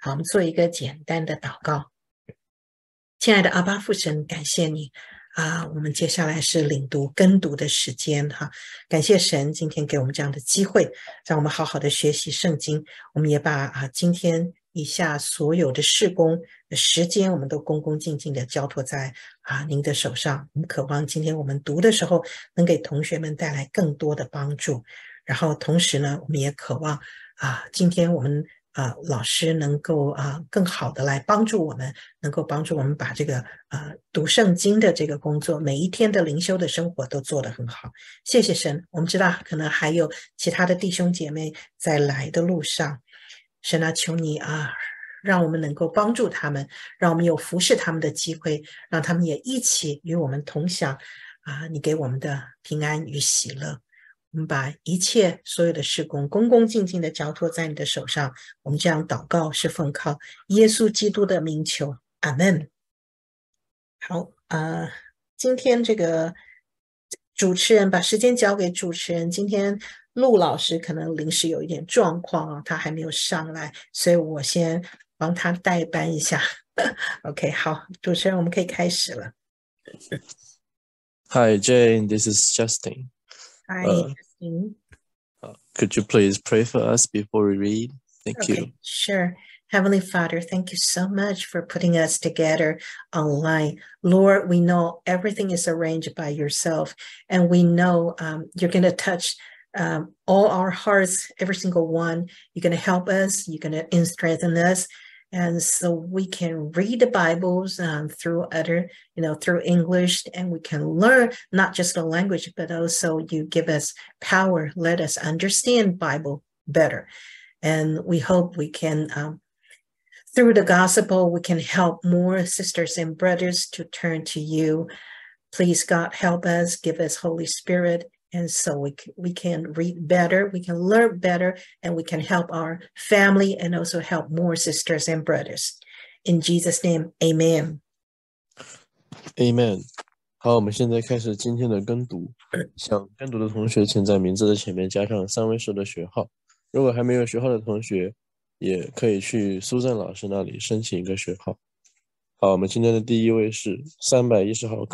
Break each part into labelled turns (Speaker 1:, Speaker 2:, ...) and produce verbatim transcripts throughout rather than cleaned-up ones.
Speaker 1: 好，我们做一个简单的祷告。亲爱的阿爸父神，感谢你啊！我们接下来是领读跟读的时间哈，感谢神今天给我们这样的机会，让我们好好的学习圣经。我们也把啊今天以下所有的事工的时间，我们都恭恭敬敬的交托在啊您的手上。我们渴望今天我们读的时候，能给同学们带来更多的帮助。然后同时呢，我们也渴望啊，今天我们啊老师能够啊更好的来帮助我们，能够帮助我们把这个啊读圣经的这个工作，每一天的灵修的生活都做得很好。谢谢神，我们知道可能还有其他的弟兄姐妹在来的路上，神啊，求你啊，让我们能够帮助他们，让我们有服侍他们的机会，让他们也一起与我们同享啊你给我们的平安与喜乐。我们把一切所有的事工恭恭敬敬的交托在你的手上，我们这样祷告是奉靠耶稣基督的名求，阿们。好，呃，今天这个主持人把时间交给主持人，今天陆老师可能临时有一点状况啊，他还没有上来，所以我先帮他代班一下。OK， 好，主持人我们可以开始了。
Speaker 2: Hi Jane, this is Justin.
Speaker 1: Hi,
Speaker 2: Uh,
Speaker 1: Justin.
Speaker 2: uh, could you please pray for us before we read? Thank
Speaker 1: Okay,
Speaker 2: you.
Speaker 1: sure. Heavenly Father, thank you so much for putting us together online. Lord, we know everything is arranged by yourself, and we know um, you're going to touch um, all our hearts, every single one. You're going to help us. You're going to strengthen us. And so we can read the Bibles um, through other, you know, through English, and we can learn not just the language, but also you give us power. Let us understand Bible better. And we hope we can, um, through the gospel, we can help more sisters and brothers to turn to you. Please, God, help us, give us Holy Spirit. And so we, we can read better, we can learn better, and we can help our family and also help more sisters and brothers. In Jesus' name, amen.
Speaker 2: Amen. 好，我们现在开始今天的跟读。想跟读的同学，请在名字的前面加上三位数的学号。如果还没有学号的同学，也可以去苏赞老师那里申请一个学号。好，我们今天的第一位是三百一十号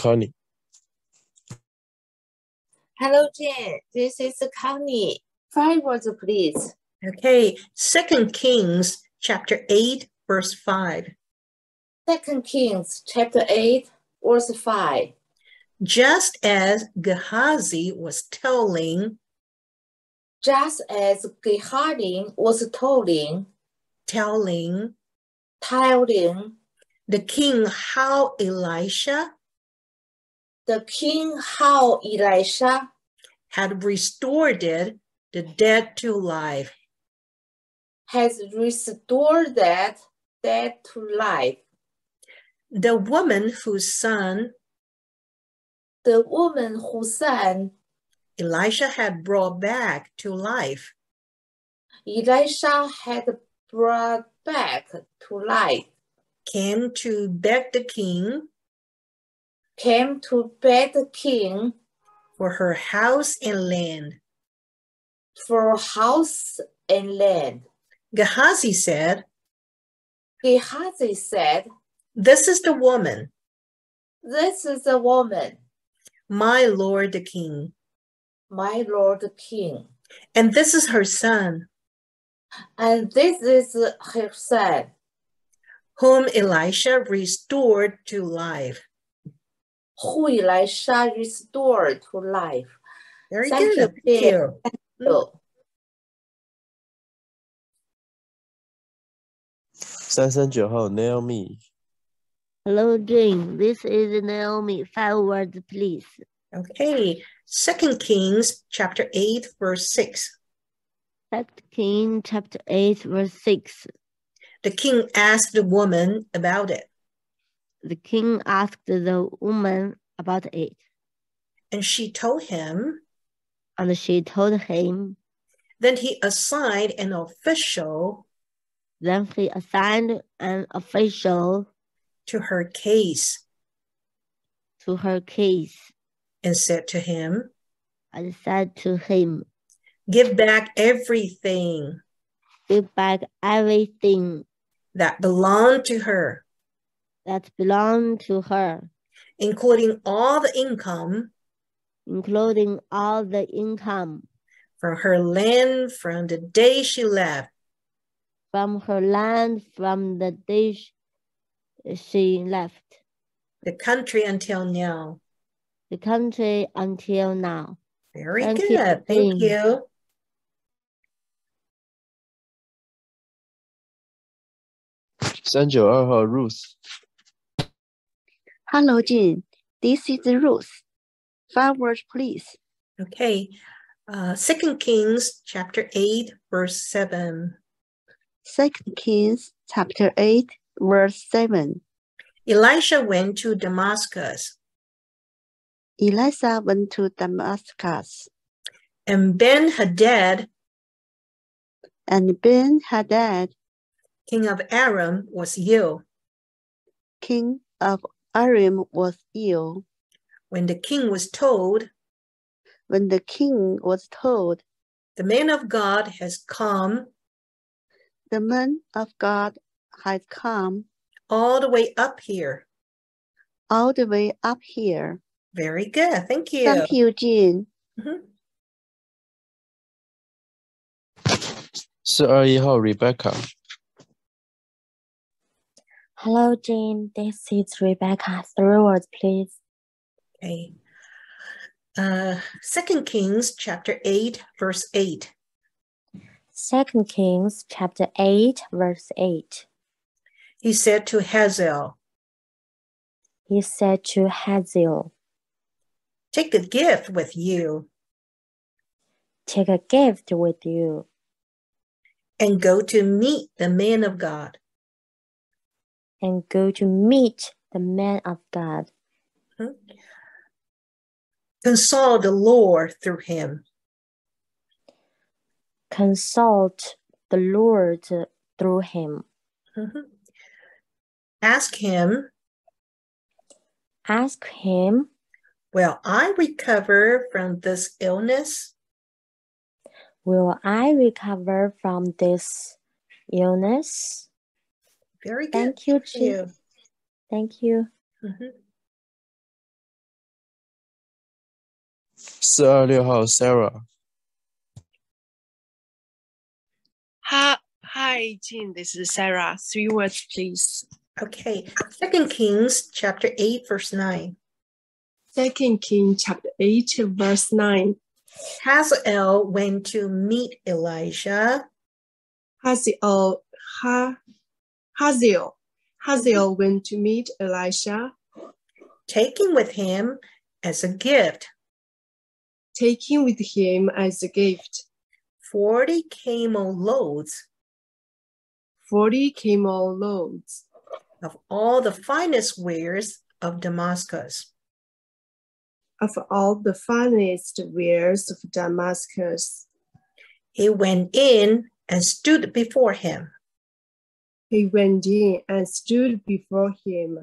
Speaker 2: Connie。Hello
Speaker 3: Jane, this is Connie. Five words, please.
Speaker 1: Okay, Second Kings chapter eight, verse five.
Speaker 3: Second Kings chapter eight, verse five.
Speaker 1: Just as Gehazi was telling,
Speaker 3: just as Gehazi was telling,
Speaker 1: telling,
Speaker 3: telling
Speaker 1: the king how Elisha,
Speaker 3: the king how Elisha
Speaker 1: had restored the dead to life.
Speaker 3: Has restored that dead to life.
Speaker 1: The woman whose son,
Speaker 3: the woman whose son
Speaker 1: Elisha had brought back to life.
Speaker 3: Elisha had brought back to life.
Speaker 1: Came to beg the king.
Speaker 3: Came to beg the king.
Speaker 1: For her house and land.
Speaker 3: For house and land.
Speaker 1: Gehazi said.
Speaker 3: Gehazi said.
Speaker 1: This is the woman.
Speaker 3: This is the woman.
Speaker 1: My lord the king.
Speaker 3: My lord the king.
Speaker 1: And this is her son.
Speaker 3: And this is her son.
Speaker 1: Whom Elisha restored to life.
Speaker 3: Who Elisha restored to life.
Speaker 1: Very
Speaker 3: Thank
Speaker 1: good.
Speaker 3: You,
Speaker 1: Thank you.
Speaker 3: Thank you.
Speaker 2: 三三九号 Naomi.
Speaker 4: Hello, Jane. This is Naomi. Five words, please.
Speaker 1: Okay. Second Kings chapter eight, verse six.
Speaker 4: Second Kings chapter eight, verse six.
Speaker 1: The king asked the woman about it.
Speaker 4: The king asked the woman about it.
Speaker 1: And she told him.
Speaker 4: And she told him.
Speaker 1: Then he assigned an official.
Speaker 4: Then he assigned an official.
Speaker 1: To her case.
Speaker 4: To her case.
Speaker 1: And said to him.
Speaker 4: And said to him.
Speaker 1: Give back everything.
Speaker 4: Give back everything.
Speaker 1: that belonged to her,
Speaker 4: that belonged to her,
Speaker 1: including all the income
Speaker 4: including all the income
Speaker 1: from her land from the day she left,
Speaker 4: from her land from the day sh- she left
Speaker 1: the country until now.
Speaker 4: the country until now.
Speaker 1: Very
Speaker 4: Thank you,
Speaker 1: good. Thank
Speaker 4: Jean.
Speaker 1: you.
Speaker 2: 三九二号 Ruth，
Speaker 5: Hello, Jean. This is Ruth. Five words, please.
Speaker 1: Okay. Uh, Second Kings chapter eight, verse seven.
Speaker 5: Second Kings chapter eight, verse seven.
Speaker 1: Elisha went to Damascus,
Speaker 5: Elisha went to Damascus,
Speaker 1: and Ben-Hadad,
Speaker 5: and Ben-Hadad,
Speaker 1: king of Aram, was ill.
Speaker 5: king of Aram, was ill.
Speaker 1: When the king was told,
Speaker 5: When the king was told,
Speaker 1: the man of God has come
Speaker 5: the man of God has come
Speaker 1: all the way up here.
Speaker 5: all the way up here.
Speaker 1: Very good. Thank you.
Speaker 5: Thank you, Jean.
Speaker 1: Mhm.
Speaker 2: 四二一号 Rebecca，
Speaker 6: Hello, Jean. This is Rebecca. Three words, please.
Speaker 1: Okay. Uh, Second Kings chapter eight, verse eight.
Speaker 6: Second Kings chapter eight, verse eight.
Speaker 1: He said to Hazael,
Speaker 6: He said to Hazael,
Speaker 1: take a gift with you
Speaker 6: take a gift with you
Speaker 1: and go to meet the man of God.
Speaker 6: and go to meet the man of God.
Speaker 1: Consult the Lord through him.
Speaker 6: Consult the Lord through him.
Speaker 1: Mhm. Ask him,
Speaker 6: Ask him,
Speaker 1: will I recover from this illness?
Speaker 6: will I recover from this illness?
Speaker 1: Very good.
Speaker 6: Thank you,
Speaker 1: Thank
Speaker 6: Jean.
Speaker 1: you.
Speaker 6: Thank you.
Speaker 1: Mhm.
Speaker 2: 四二六号 Sarah，
Speaker 7: Hi, hi, Jean. This is Sarah. Three words, please.
Speaker 1: Okay. Second Kings chapter eight, verse nine.
Speaker 7: Second King chapter eight, verse nine.
Speaker 1: Hazael went to meet Elijah
Speaker 7: Hazael, ha, Hazael, Hazael went to meet Elisha,
Speaker 1: taking with him as a gift
Speaker 7: taking with him as a gift
Speaker 1: forty camel loads
Speaker 7: forty camel loads
Speaker 1: of all the finest wares of Damascus.
Speaker 7: of all the finest wares of Damascus.
Speaker 1: He went in and stood before him.
Speaker 7: He went in and stood before him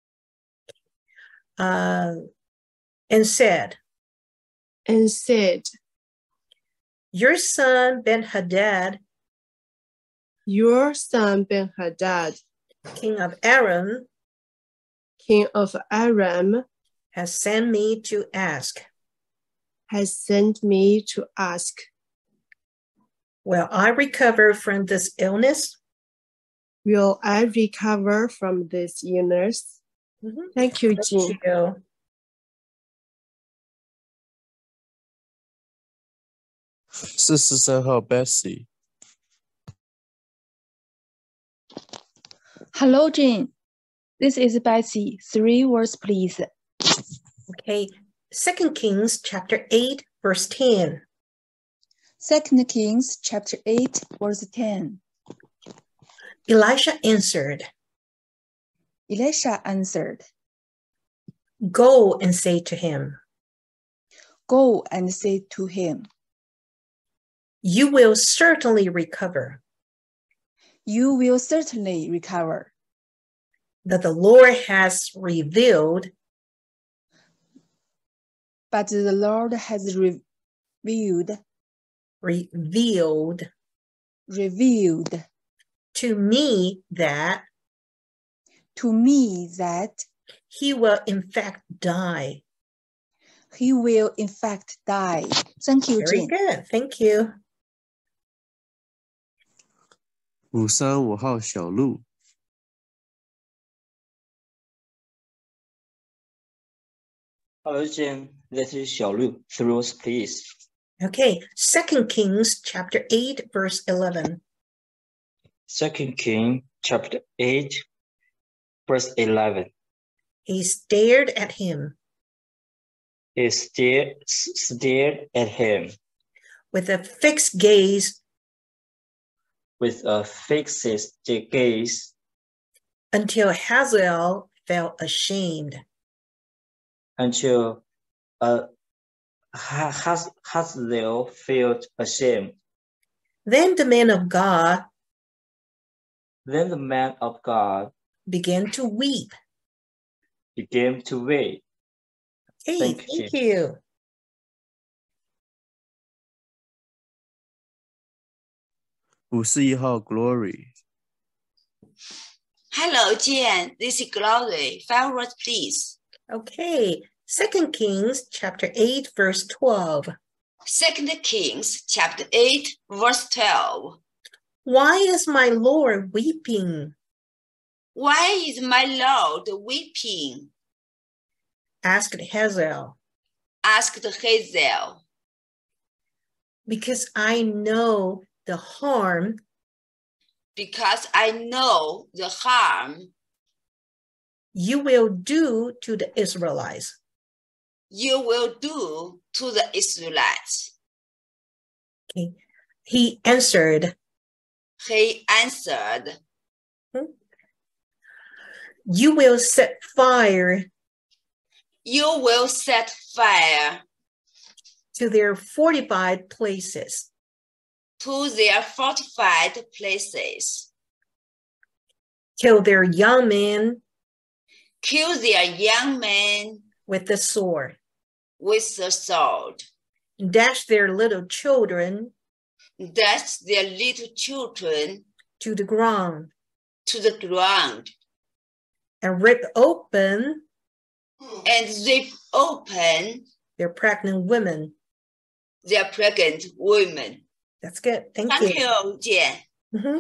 Speaker 1: uh, and said,
Speaker 7: and said,
Speaker 1: your son Ben-Hadad,
Speaker 7: your son Ben-Hadad,
Speaker 1: king of Aram,
Speaker 7: king of Aram,
Speaker 1: has sent me to ask,
Speaker 7: has sent me to ask,
Speaker 1: will I recover from this illness?
Speaker 7: will I recover from this illness?
Speaker 1: Mhm.
Speaker 7: Thank you,
Speaker 1: Thank
Speaker 7: Jean.
Speaker 1: you.
Speaker 2: 四四三号 Betsy，
Speaker 8: Hello, Jean. This is Betsy. Three words, please.
Speaker 1: Okay. Second Kings chapter eight, verse ten.
Speaker 8: Second Kings chapter eight, verse ten.
Speaker 1: Elisha answered,
Speaker 8: Elisha answered,
Speaker 1: go and say to him,
Speaker 8: go and say to him,
Speaker 1: you will certainly recover,
Speaker 8: you will certainly recover,
Speaker 1: that the Lord has revealed
Speaker 8: but the Lord has revealed,
Speaker 1: revealed
Speaker 8: revealed
Speaker 1: to me that
Speaker 8: to me that
Speaker 1: he will in fact die.
Speaker 8: he will in fact die. Thank you,
Speaker 1: Very
Speaker 8: Jane.
Speaker 1: good. Thank you.
Speaker 2: 五三五号小鹿，
Speaker 9: Hello, Jane. This is Xiaolu. Three words, please.
Speaker 1: Okay, Second Kings chapter eight, verse eleven.
Speaker 9: Second King, chapter eight, verse eleven.
Speaker 1: He stared at him
Speaker 9: He stared, stared at him
Speaker 1: with a fixed gaze
Speaker 9: with a fixed gaze
Speaker 1: until Hazael felt ashamed.
Speaker 9: until uh, Haz- Hazael felt ashamed.
Speaker 1: Then the man of God
Speaker 9: Then the man of God
Speaker 1: began to weep.
Speaker 9: began to weep.
Speaker 1: Hey,
Speaker 9: Thank
Speaker 1: thank
Speaker 9: you.
Speaker 1: you.
Speaker 2: 五四一号 Glory，
Speaker 10: Hello, Jen. This is Glory. Five words, please.
Speaker 1: Okay, Second Kings chapter eight, verse twelve.
Speaker 10: Second Kings, chapter eight, verse twelve.
Speaker 1: Why is my Lord weeping?
Speaker 10: Why is my Lord weeping?
Speaker 1: Asked Hazael.
Speaker 10: Asked Hazael.
Speaker 1: Because I know the harm
Speaker 10: Because I know the harm
Speaker 1: you will do to the Israelites.
Speaker 10: you will do to the Israelites.
Speaker 1: Okay. He answered,
Speaker 10: He answered,
Speaker 1: you will set fire
Speaker 10: you will set fire
Speaker 1: to their fortified places.
Speaker 10: to their fortified places.
Speaker 1: Kill their young men
Speaker 10: Kill their young men
Speaker 1: with the sword.
Speaker 10: with the sword.
Speaker 1: Dash their little children
Speaker 10: Dash their little children
Speaker 1: to the ground.
Speaker 10: to the ground.
Speaker 1: And rip open
Speaker 10: And rip open
Speaker 1: their pregnant women.
Speaker 10: their pregnant women.
Speaker 1: That's good. Thank,
Speaker 10: Thank
Speaker 1: you.
Speaker 10: you, Jen.
Speaker 1: Mhm.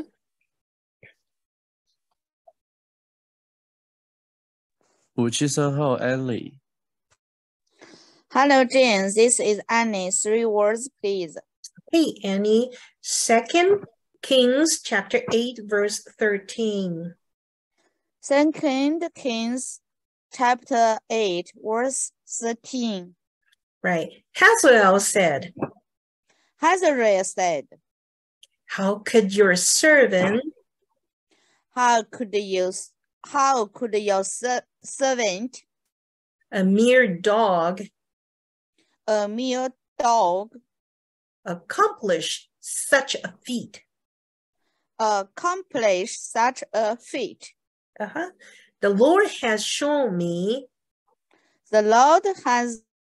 Speaker 2: 五七三号 Annie，
Speaker 11: Hello, Jane. This is Annie. Three words, please.
Speaker 1: Hey, Annie. Second Kings chapter eight, verse thirteen.
Speaker 11: Second Kings chapter eight, verse thirteen.
Speaker 1: Right. Hazael said,
Speaker 11: Hazael said,
Speaker 1: how could your servant
Speaker 11: How could you, how could your ser servant,
Speaker 1: a mere dog,
Speaker 11: a mere dog,
Speaker 1: accomplish such a feat?
Speaker 11: accomplish such a feat?
Speaker 1: Uh-huh. The Lord has shown me,
Speaker 11: The Lord has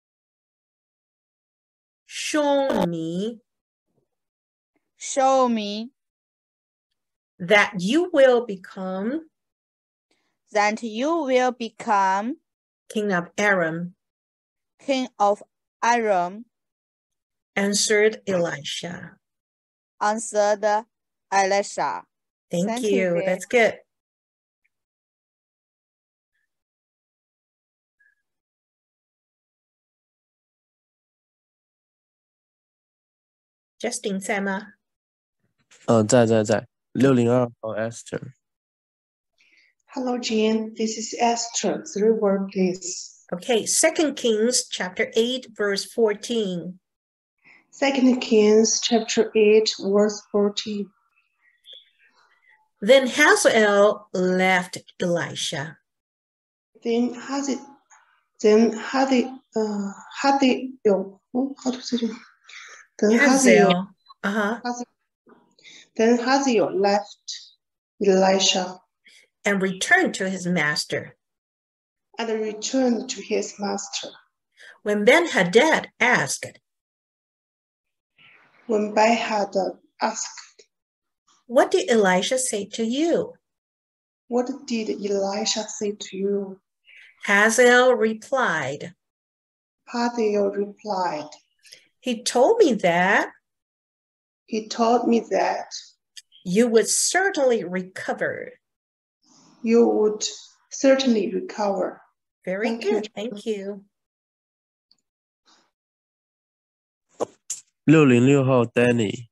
Speaker 1: shown me
Speaker 11: shown me
Speaker 1: that you will become
Speaker 11: that you will become
Speaker 1: king of Aram,
Speaker 11: king of Aram,
Speaker 1: answered Elisha.
Speaker 11: answered Elisha.
Speaker 1: Thank,
Speaker 11: Thank
Speaker 1: you.
Speaker 11: you, Jane.
Speaker 1: That's good. Justin 在吗？
Speaker 2: 嗯，在在在，六零二号 Esther，
Speaker 12: Hello, Jean. This is Esther. Three word, please.
Speaker 1: Okay, Second Kings chapter eight, verse fourteen.
Speaker 12: Second Kings chapter eight, verse fourteen.
Speaker 1: Then Hazael left Elisha.
Speaker 12: Then Hazi, then Hazi, uh, Hazi, oh, how to say it? Then Hazael,
Speaker 1: Hazael, uh-huh,
Speaker 12: then Hazael left Elisha
Speaker 1: and returned to his master.
Speaker 12: and returned to his master.
Speaker 1: When Ben-Hadad asked,
Speaker 12: When Ben-Hadad asked,
Speaker 1: What did Elisha say to you?
Speaker 12: What did Elisha say to you?
Speaker 1: Hazael replied,
Speaker 12: Hazael replied,
Speaker 1: He told me that
Speaker 12: He told me that
Speaker 1: you would certainly recover.
Speaker 12: you would certainly recover.
Speaker 1: Very
Speaker 12: Thank
Speaker 1: good.
Speaker 12: you.
Speaker 1: Thank you.
Speaker 2: 六零六号 Danny。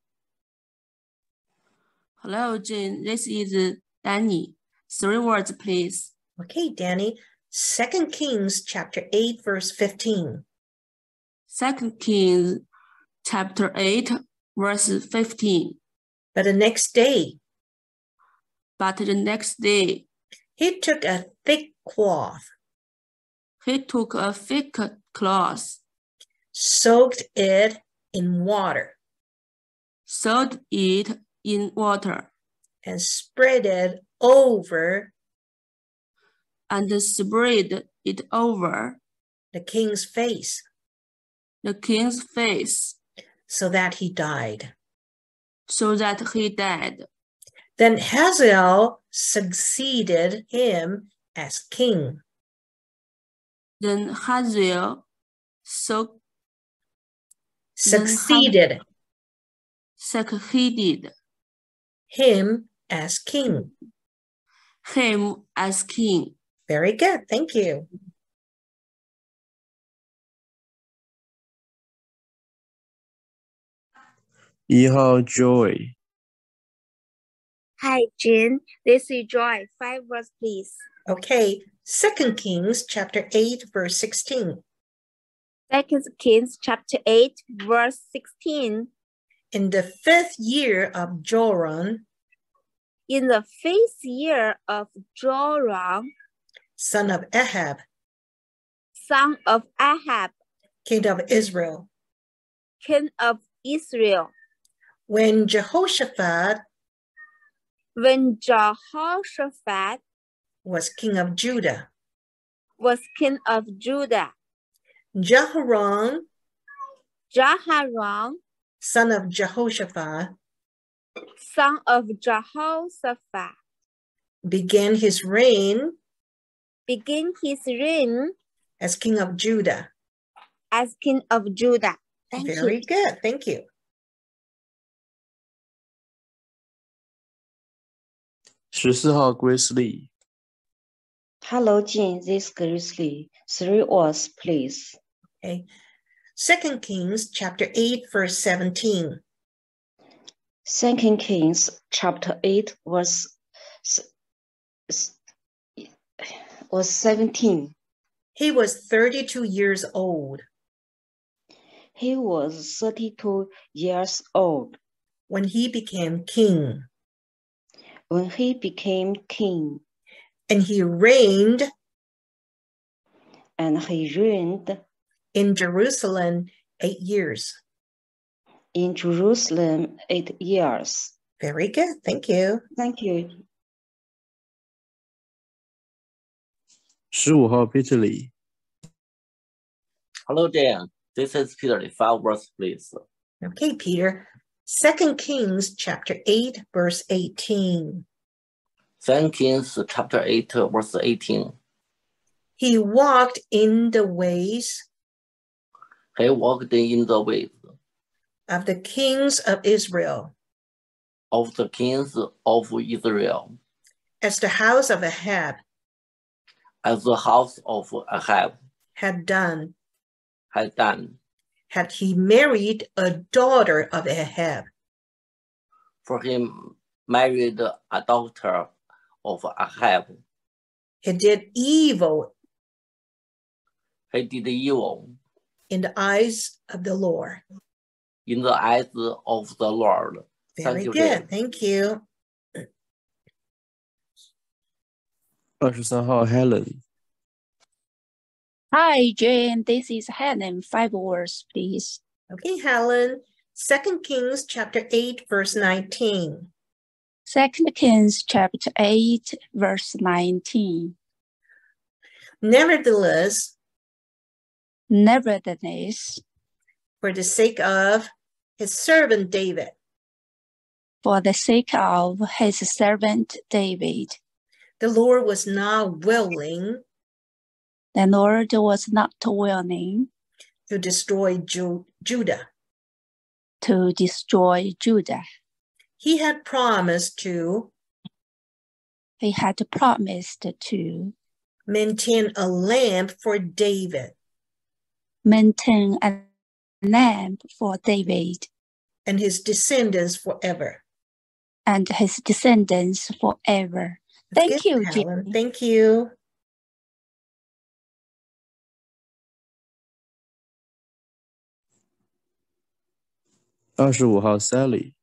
Speaker 13: Hello, Jane. This is Danny. Three words, please.
Speaker 1: Okay, Danny. Second Kings chapter eight, verse fifteen.
Speaker 13: Second Kings chapter eight, verse fifteen.
Speaker 1: But the next day,
Speaker 13: But the next day,
Speaker 1: he took a thick cloth,
Speaker 13: he took a thick cloth,
Speaker 1: soaked it in water,
Speaker 13: soaked it in water,
Speaker 1: and spread it over
Speaker 13: and spread it over
Speaker 1: the king's face,
Speaker 13: the king's face,
Speaker 1: so that he died.
Speaker 13: so that he died.
Speaker 1: Then Hazael succeeded him as king.
Speaker 13: Then Hazael so
Speaker 1: Succeeded
Speaker 13: succeeded
Speaker 1: him as king.
Speaker 13: him as king.
Speaker 1: Very good. Thank you.
Speaker 2: 一号 Joy。
Speaker 14: Hi, Jane. This is Joy. Five words, please.
Speaker 1: Okay. Second Kings chapter eight, verse sixteen.
Speaker 14: Second Kings chapter eight, verse sixteen.
Speaker 1: In the fifth year of Joram,
Speaker 14: In the fifth year of Joram,
Speaker 1: son of Ahab,
Speaker 14: son of Ahab,
Speaker 1: king of Israel,
Speaker 14: king of Israel,
Speaker 1: when Jehoshaphat
Speaker 14: when Jehoshaphat
Speaker 1: was king of Judah,
Speaker 14: was king of Judah,
Speaker 1: Jehoram,
Speaker 14: Jehoram,
Speaker 1: son of Jehoshaphat,
Speaker 14: son of Jehoshaphat,
Speaker 1: began his reign
Speaker 14: began his reign
Speaker 1: as king of Judah.
Speaker 14: as king of Judah. Thank
Speaker 1: Very
Speaker 14: you.
Speaker 1: good. Thank you.
Speaker 2: 十四号 Grace Lee。
Speaker 15: Hello, Jean. This is Grace Lee. Three words, please.
Speaker 1: Okay. Second Kings chapter eight, verse seventeen.
Speaker 15: Second Kings chapter eight, verse s- s- was seventeen.
Speaker 1: He was thirty-two years old
Speaker 15: He was thirty-two years old
Speaker 1: when he became king,
Speaker 15: when he became king,
Speaker 1: and he reigned
Speaker 15: and he reigned
Speaker 1: in Jerusalem eight years.
Speaker 15: in Jerusalem eight years.
Speaker 1: Very good. Thank you.
Speaker 15: Thank you.
Speaker 2: 十五号 Peter Lee。
Speaker 16: Hello, Dan. This is Peter Lee. Five words, please.
Speaker 1: Okay, Peter. Second Kings chapter eight, verse eighteen.
Speaker 16: Second Kings chapter eight, verse eighteen.
Speaker 1: He walked in the ways
Speaker 16: He walked in the ways
Speaker 1: of the kings of Israel,
Speaker 16: of the kings of Israel,
Speaker 1: as the house of Ahab
Speaker 16: as the house of Ahab
Speaker 1: had done,
Speaker 16: had done.
Speaker 1: had he married a daughter of Ahab.
Speaker 16: For him married a daughter of Ahab.
Speaker 1: He did evil
Speaker 16: He did evil
Speaker 1: in the eyes of the Lord.
Speaker 16: in the eyes of the Lord.
Speaker 1: Very
Speaker 16: Thank you,
Speaker 1: good.
Speaker 16: Dan.
Speaker 1: Thank you.
Speaker 2: 二十三号 Helen。
Speaker 17: Hi, Jane. This is Helen. Five words, please.
Speaker 1: Okay, Helen. Second Kings chapter eight, verse nineteen.
Speaker 17: Second Kings chapter eight, verse nineteen.
Speaker 1: Nevertheless,
Speaker 17: Nevertheless,
Speaker 1: for the sake of his servant David,
Speaker 17: for the sake of his servant David.
Speaker 1: The Lord was not willing
Speaker 17: The Lord was not willing
Speaker 1: to destroy Ju- Judah.
Speaker 17: to destroy Judah.
Speaker 1: He had promised to
Speaker 17: He had promised to
Speaker 1: maintain a lamp for David
Speaker 17: maintain a lamp for David
Speaker 1: and his descendants forever.
Speaker 17: and his descendants forever.
Speaker 1: That's
Speaker 17: Thank
Speaker 1: good,
Speaker 17: you,
Speaker 1: Helen.
Speaker 17: Jean.
Speaker 1: Thank you.
Speaker 2: 二十五号 Sally。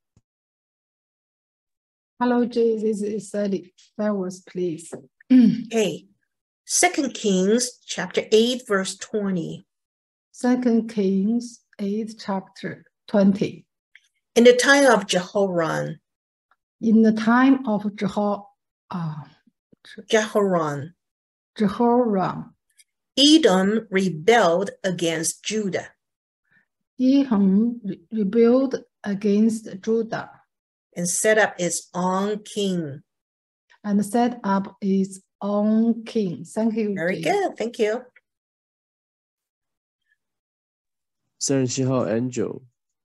Speaker 18: Hello, Jay. This is Sally. Five words, please.
Speaker 1: Okay. Second Kings chapter eight, verse twenty.
Speaker 18: Second Kings eight, chapter twenty.
Speaker 1: In the time of Jehoram,
Speaker 18: In the time of Jeho- uh,
Speaker 1: Jehoram,
Speaker 18: Jehoram,
Speaker 1: Edom rebelled against Judah.
Speaker 18: Edom re- rebelled against Judah
Speaker 1: and set up its own king.
Speaker 18: and set up its own king. Thank you.
Speaker 1: Very
Speaker 18: Jay.
Speaker 1: good. Thank you.
Speaker 2: 三十七号 Angel。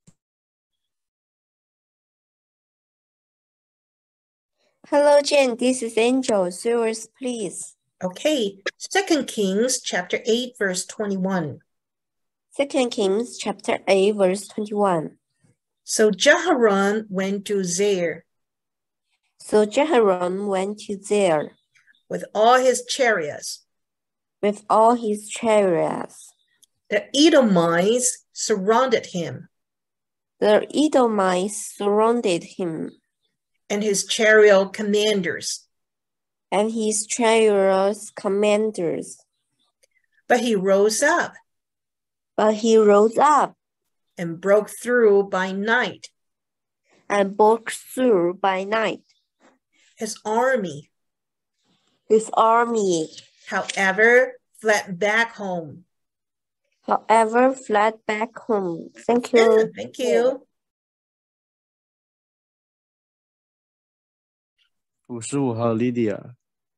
Speaker 19: Hello, Jane. This is Angel. Three words, please.
Speaker 1: Okay. Second Kings chapter eight, verse twenty-one.
Speaker 19: Second Kings chapter eight, verse twenty-one.
Speaker 1: So Jehoram went to Zair
Speaker 19: So Jehoram went to there
Speaker 1: with all his chariots.
Speaker 19: with all his chariots.
Speaker 1: The Edomites surrounded him,
Speaker 19: The Edomites surrounded him,
Speaker 1: and his chariot commanders.
Speaker 19: and his chariots commanders.
Speaker 1: But he rose up
Speaker 19: But he rose up
Speaker 1: and broke through by night.
Speaker 19: and broke through by night.
Speaker 1: His army,
Speaker 19: His army,
Speaker 1: however, fled back home.
Speaker 19: however, fled back home. Thank you.
Speaker 1: Yeah, thank you.
Speaker 2: 五十五号 Lydia。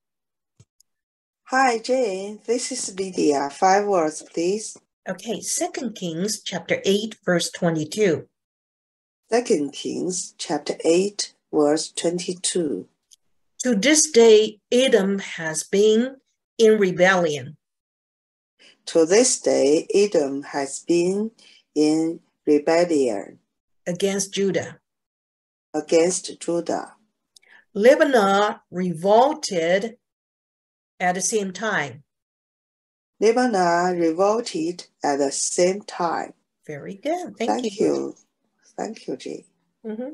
Speaker 20: Hi, Jane. This is Lydia. Five words, please.
Speaker 1: Okay, Second Kings chapter eight, verse twenty-two.
Speaker 20: Second Kings chapter eight, verse twenty-two.
Speaker 1: To this day, Edom has been in rebellion
Speaker 20: To this day, Edom has been in rebellion
Speaker 1: against Judah.
Speaker 20: against Judah.
Speaker 1: Lebanon revolted at the same time.
Speaker 20: Lebanon revolted at the same time.
Speaker 1: Very good. Thank,
Speaker 20: Thank
Speaker 1: you.
Speaker 20: you. Thank you, Jane.
Speaker 1: Mhm.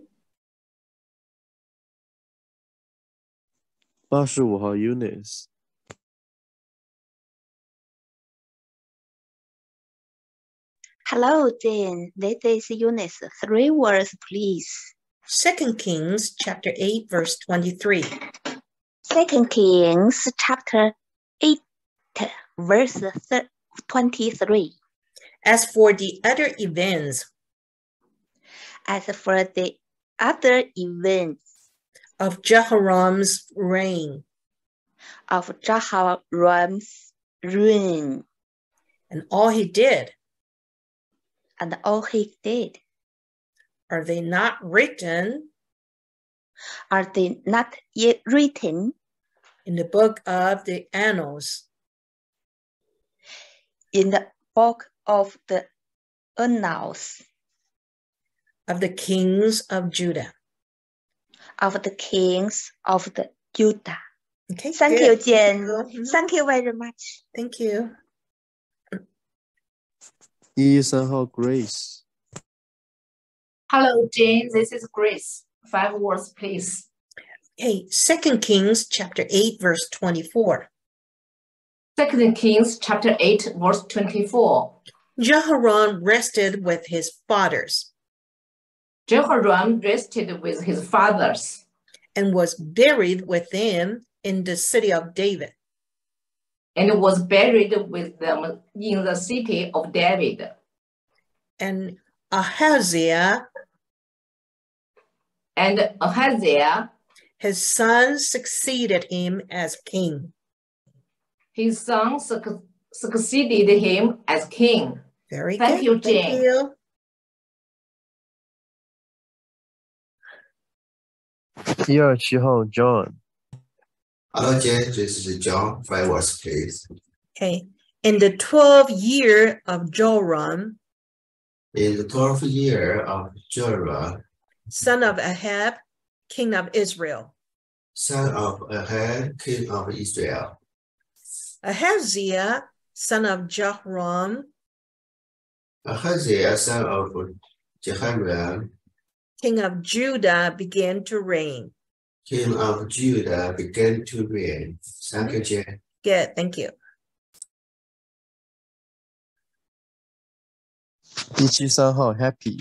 Speaker 2: 八十五号 Eunice。
Speaker 14: Hello, Jane. This is Eunice. Three words, please.
Speaker 1: Second Kings chapter eight, verse twenty-three.
Speaker 14: Second Kings chapter eight, verse thir- twenty-three.
Speaker 1: As for the other events
Speaker 14: As for the other events
Speaker 1: of Jehoram's reign
Speaker 14: of Jehoram's reign
Speaker 1: and all he did,
Speaker 14: and all he did,
Speaker 1: are they not written
Speaker 14: are they not yet written
Speaker 1: in the book of the annals
Speaker 14: in the book of the annals
Speaker 1: of the kings of Judah?
Speaker 14: of the kings of the Judah?
Speaker 1: Okay,
Speaker 14: Thank
Speaker 1: good.
Speaker 14: you, Jane.
Speaker 1: Mhm.
Speaker 14: Thank you very much.
Speaker 1: Thank you.
Speaker 2: 一一三号 Grace。
Speaker 21: Hello, Jane. This is Grace. Five words, please.
Speaker 1: Okay, Second Kings chapter eight, verse twenty-four.
Speaker 21: Second Kings chapter eight, verse twenty-four.
Speaker 1: Jehoram rested with his fathers
Speaker 21: Jehoram rested with his fathers
Speaker 1: and was buried with them in the city of David.
Speaker 21: and was buried with them in the city of David.
Speaker 1: And Ahaziah
Speaker 21: And Ahaziah,
Speaker 1: his son, succeeded him as king.
Speaker 21: His son suc succeeded him as king.
Speaker 1: Very
Speaker 21: Thank
Speaker 1: good.
Speaker 21: you,
Speaker 1: Thank
Speaker 21: Jane.
Speaker 1: you.
Speaker 2: 一二七号 John.
Speaker 3: Hello, Jane. This is John. Five words, please.
Speaker 1: Okay. In the twelfth year of Joram,
Speaker 3: In the twelfth year of Joram,
Speaker 1: son of Ahab, king of Israel,
Speaker 3: son of Ahab, king of Israel,
Speaker 1: Ahaziah, son of Jehoram,
Speaker 3: Ahaziah, son of Jehoram,
Speaker 1: king of Judah, began to reign.
Speaker 3: king of Judah, began to reign. Thank you, Jane.
Speaker 1: Good. Thank you.
Speaker 2: 一七三号 Happy.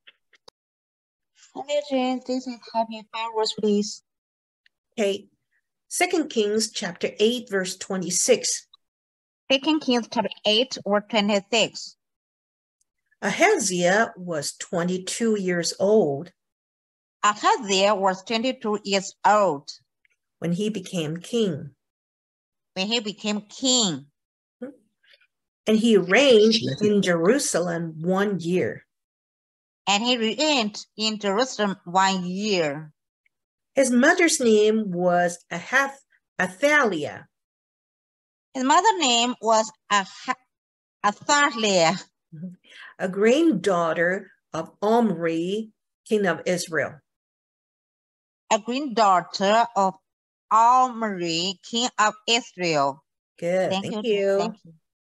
Speaker 14: Hello, Jane. This is Happy. Five words, please.
Speaker 1: Okay. Second Kings chapter eight, verse twenty-six.
Speaker 14: Second Kings chapter eight, verse twenty-six.
Speaker 1: Ahaziah was twenty-two years old
Speaker 14: Ahaziah was twenty-two years old
Speaker 1: when he became king,
Speaker 14: when he became king,
Speaker 1: and he reigned in Jerusalem one year.
Speaker 14: and he reigned in Jerusalem one year.
Speaker 1: His mother's name was Ahath Athaliah.
Speaker 14: His mother's name was Ah- Athaliah,
Speaker 1: a granddaughter of Omri, king of Israel.
Speaker 14: a granddaughter of Omri, king of Israel.
Speaker 1: Good.
Speaker 14: Thank,
Speaker 1: Thank
Speaker 14: you.
Speaker 1: you.
Speaker 14: Thank you.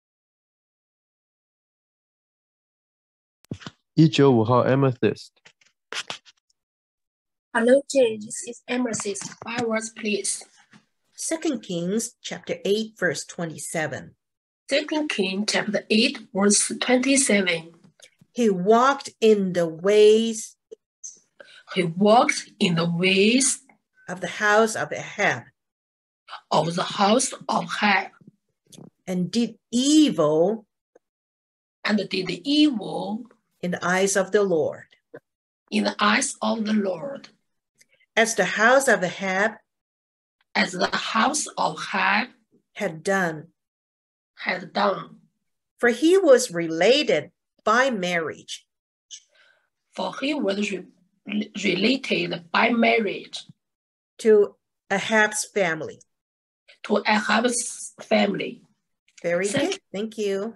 Speaker 2: 一九五号 Amethyst.
Speaker 22: Hello, Jane. This is Amethyst. Five words, please.
Speaker 1: Second Kings chapter eight, verse twenty-seven.
Speaker 22: Second Kings chapter eight, verse twenty-seven.
Speaker 1: He walked in the ways.
Speaker 22: He walked in the ways
Speaker 1: of the house of Ahab.
Speaker 22: Of the house of Ahab.
Speaker 1: And did evil.
Speaker 22: And did evil.
Speaker 1: In the eyes of the Lord.
Speaker 22: In the eyes of the Lord.
Speaker 1: As the house of Ahab.
Speaker 22: As the house of Ahab.
Speaker 1: Had done.
Speaker 22: Had done.
Speaker 1: For he was related by marriage.
Speaker 22: For he was re related by marriage.
Speaker 1: To Ahab's family.
Speaker 22: To Ahab's family.
Speaker 1: Very Thank good. Thank you.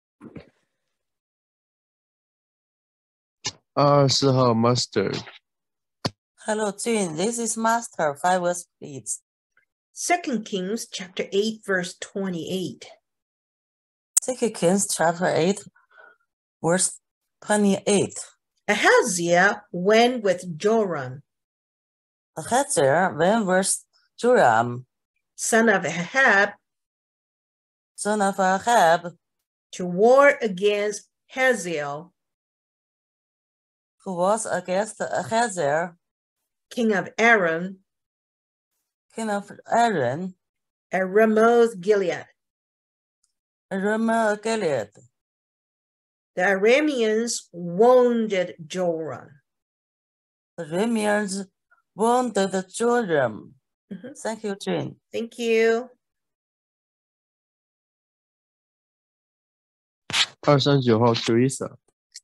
Speaker 2: 二十四号 Mustard.
Speaker 23: Hello, June. This is Master. Five words, please.
Speaker 1: Second Kings chapter eight, verse twenty-eight.
Speaker 23: Second Kings chapter eight, verse twenty-eight.
Speaker 1: Ahaziah went with Joram.
Speaker 23: Ahaziah went with Joram,
Speaker 1: son of Ahab,
Speaker 23: son of Ahab,
Speaker 1: to war against Hazael,
Speaker 23: who was against Ahaziah,
Speaker 1: king of Aram,
Speaker 23: king of Aram,
Speaker 1: at Ramoth Gilead.
Speaker 23: Ramoth Gilead.
Speaker 1: The Arameans wounded Joram.
Speaker 23: The Arameans wounded Joram.
Speaker 1: Mm-hmm.
Speaker 23: Thank you, Jane.
Speaker 1: Thank you.
Speaker 2: 二三九号 Teresa.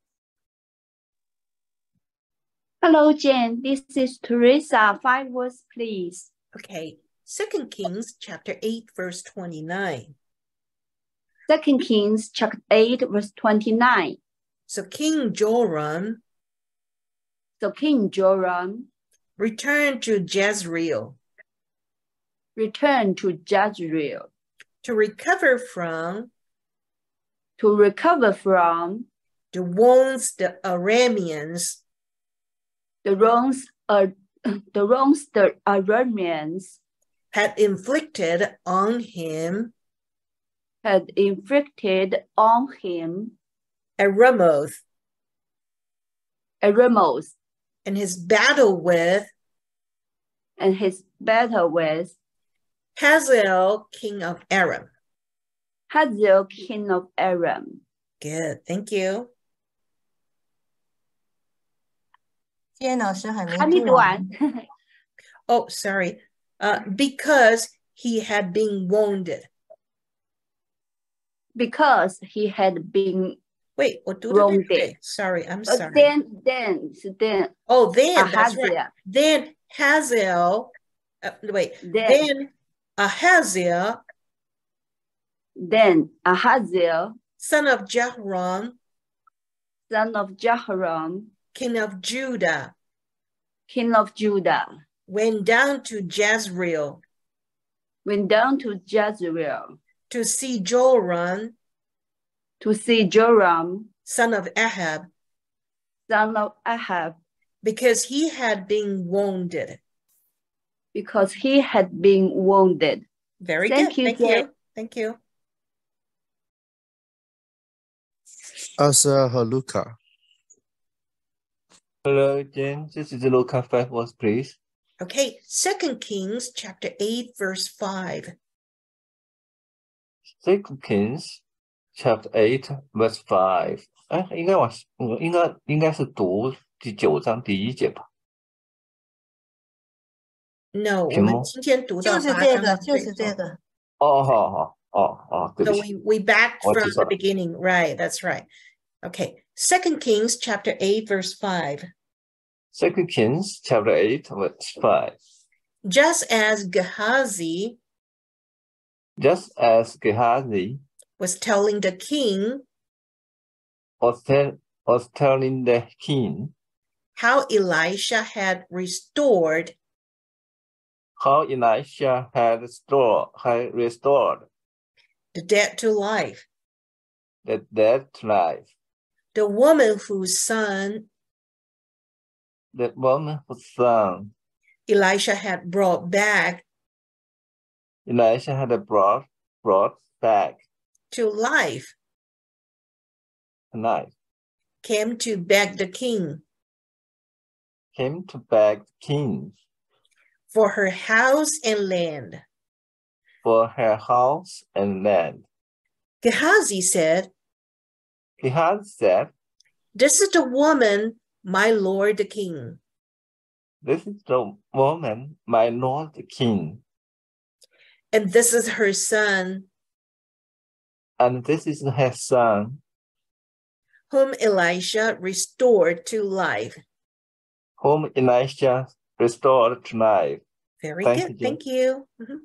Speaker 17: Hello, Jane. This is Teresa. Five words, please.
Speaker 1: Okay. Second Kings chapter eight, verse twenty-nine.
Speaker 17: Second Kings chapter eight, verse twenty-nine.
Speaker 1: So King Joram.
Speaker 17: So King Joram
Speaker 1: returned to Jezreel.
Speaker 17: Returned to Jezreel.
Speaker 1: To recover from.
Speaker 17: To recover from.
Speaker 1: The wounds the Arameans.
Speaker 17: The wrongs, uh, the wrongs the Arameans
Speaker 1: had inflicted on him.
Speaker 17: Had inflicted on him.
Speaker 1: At Ramoth.
Speaker 17: At Ramoth.
Speaker 1: And his battle with.
Speaker 17: And his battle with.
Speaker 1: Hazael, king of Aram.
Speaker 17: Hazael, king of Aram.
Speaker 1: Good, thank you.
Speaker 23: 建老师还没
Speaker 17: 还没读完。
Speaker 1: Oh, sorry. Uh, because he had been wounded.
Speaker 17: Because he had been
Speaker 1: Wait, 我读的对不对？ Sorry, I'm
Speaker 17: Uh,
Speaker 1: sorry.
Speaker 17: then, then, so then.
Speaker 1: Oh, then, that's
Speaker 17: Ahaziah.
Speaker 1: right. Then Hazael, uh, wait,
Speaker 17: Then,
Speaker 1: then Ahaziah,
Speaker 17: then Ahaziel,
Speaker 1: son of Jehoram,
Speaker 17: son of Jehoram,
Speaker 1: king of Judah,
Speaker 17: king of Judah,
Speaker 1: went down to Jezreel
Speaker 17: went down to Jezreel
Speaker 1: to see Joram,
Speaker 17: to see Joram,
Speaker 1: son of Ahab,
Speaker 17: son of Ahab,
Speaker 1: because he had been wounded.
Speaker 17: because he had been wounded.
Speaker 1: Very
Speaker 17: Thank
Speaker 1: good.
Speaker 17: you,
Speaker 1: Thank
Speaker 17: Jen.
Speaker 1: you. Thank you.
Speaker 2: 阿瑟和卢卡。
Speaker 4: Hello, Jen. This is Luca five verse, please.
Speaker 1: Okay, Second Kings chapter eight, verse five.
Speaker 4: Second Kings chapter eight verse five. 哎，应该往我应该应该是读第九章第一节吧？
Speaker 1: No, 我
Speaker 4: 屏幕。
Speaker 1: 们今天读到
Speaker 23: 就是
Speaker 1: 八章
Speaker 23: 这个，
Speaker 1: 的最后。
Speaker 23: 就是这个。
Speaker 4: 哦，好好哦哦，对不
Speaker 1: So
Speaker 4: 起，
Speaker 1: we, we backed
Speaker 4: 我
Speaker 1: from
Speaker 4: 记错
Speaker 1: the
Speaker 4: 了。
Speaker 1: beginning. Right, that's right. Okay, Second Kings chapter eight, verse five.
Speaker 4: Second Kings chapter eight verse five.
Speaker 1: Just as Gehazi
Speaker 4: Just as Gehazi
Speaker 1: was telling the king
Speaker 4: was, tell, was telling the king
Speaker 1: how Elisha had restored
Speaker 4: how Elisha had restored, had restored
Speaker 1: the dead to life,
Speaker 4: the dead to life,
Speaker 1: the woman whose son
Speaker 4: the woman whose son
Speaker 1: Elisha had brought back
Speaker 4: Elisha had brought, brought back
Speaker 1: to life
Speaker 4: to life,
Speaker 1: came to beg the king
Speaker 4: came to beg the king
Speaker 1: for her house and land.
Speaker 4: for her house and land.
Speaker 1: Gehazi said,
Speaker 4: Gehazi said,
Speaker 1: "This is the woman, my lord the king."
Speaker 4: "This is the woman, my lord the king,
Speaker 1: And this is her son,
Speaker 4: and this is her son,
Speaker 1: whom Elisha restored to life.
Speaker 4: whom Elisha restored to life."
Speaker 1: Very
Speaker 4: Thank
Speaker 1: good.
Speaker 4: you, Jen.
Speaker 1: Thank you. Mhm.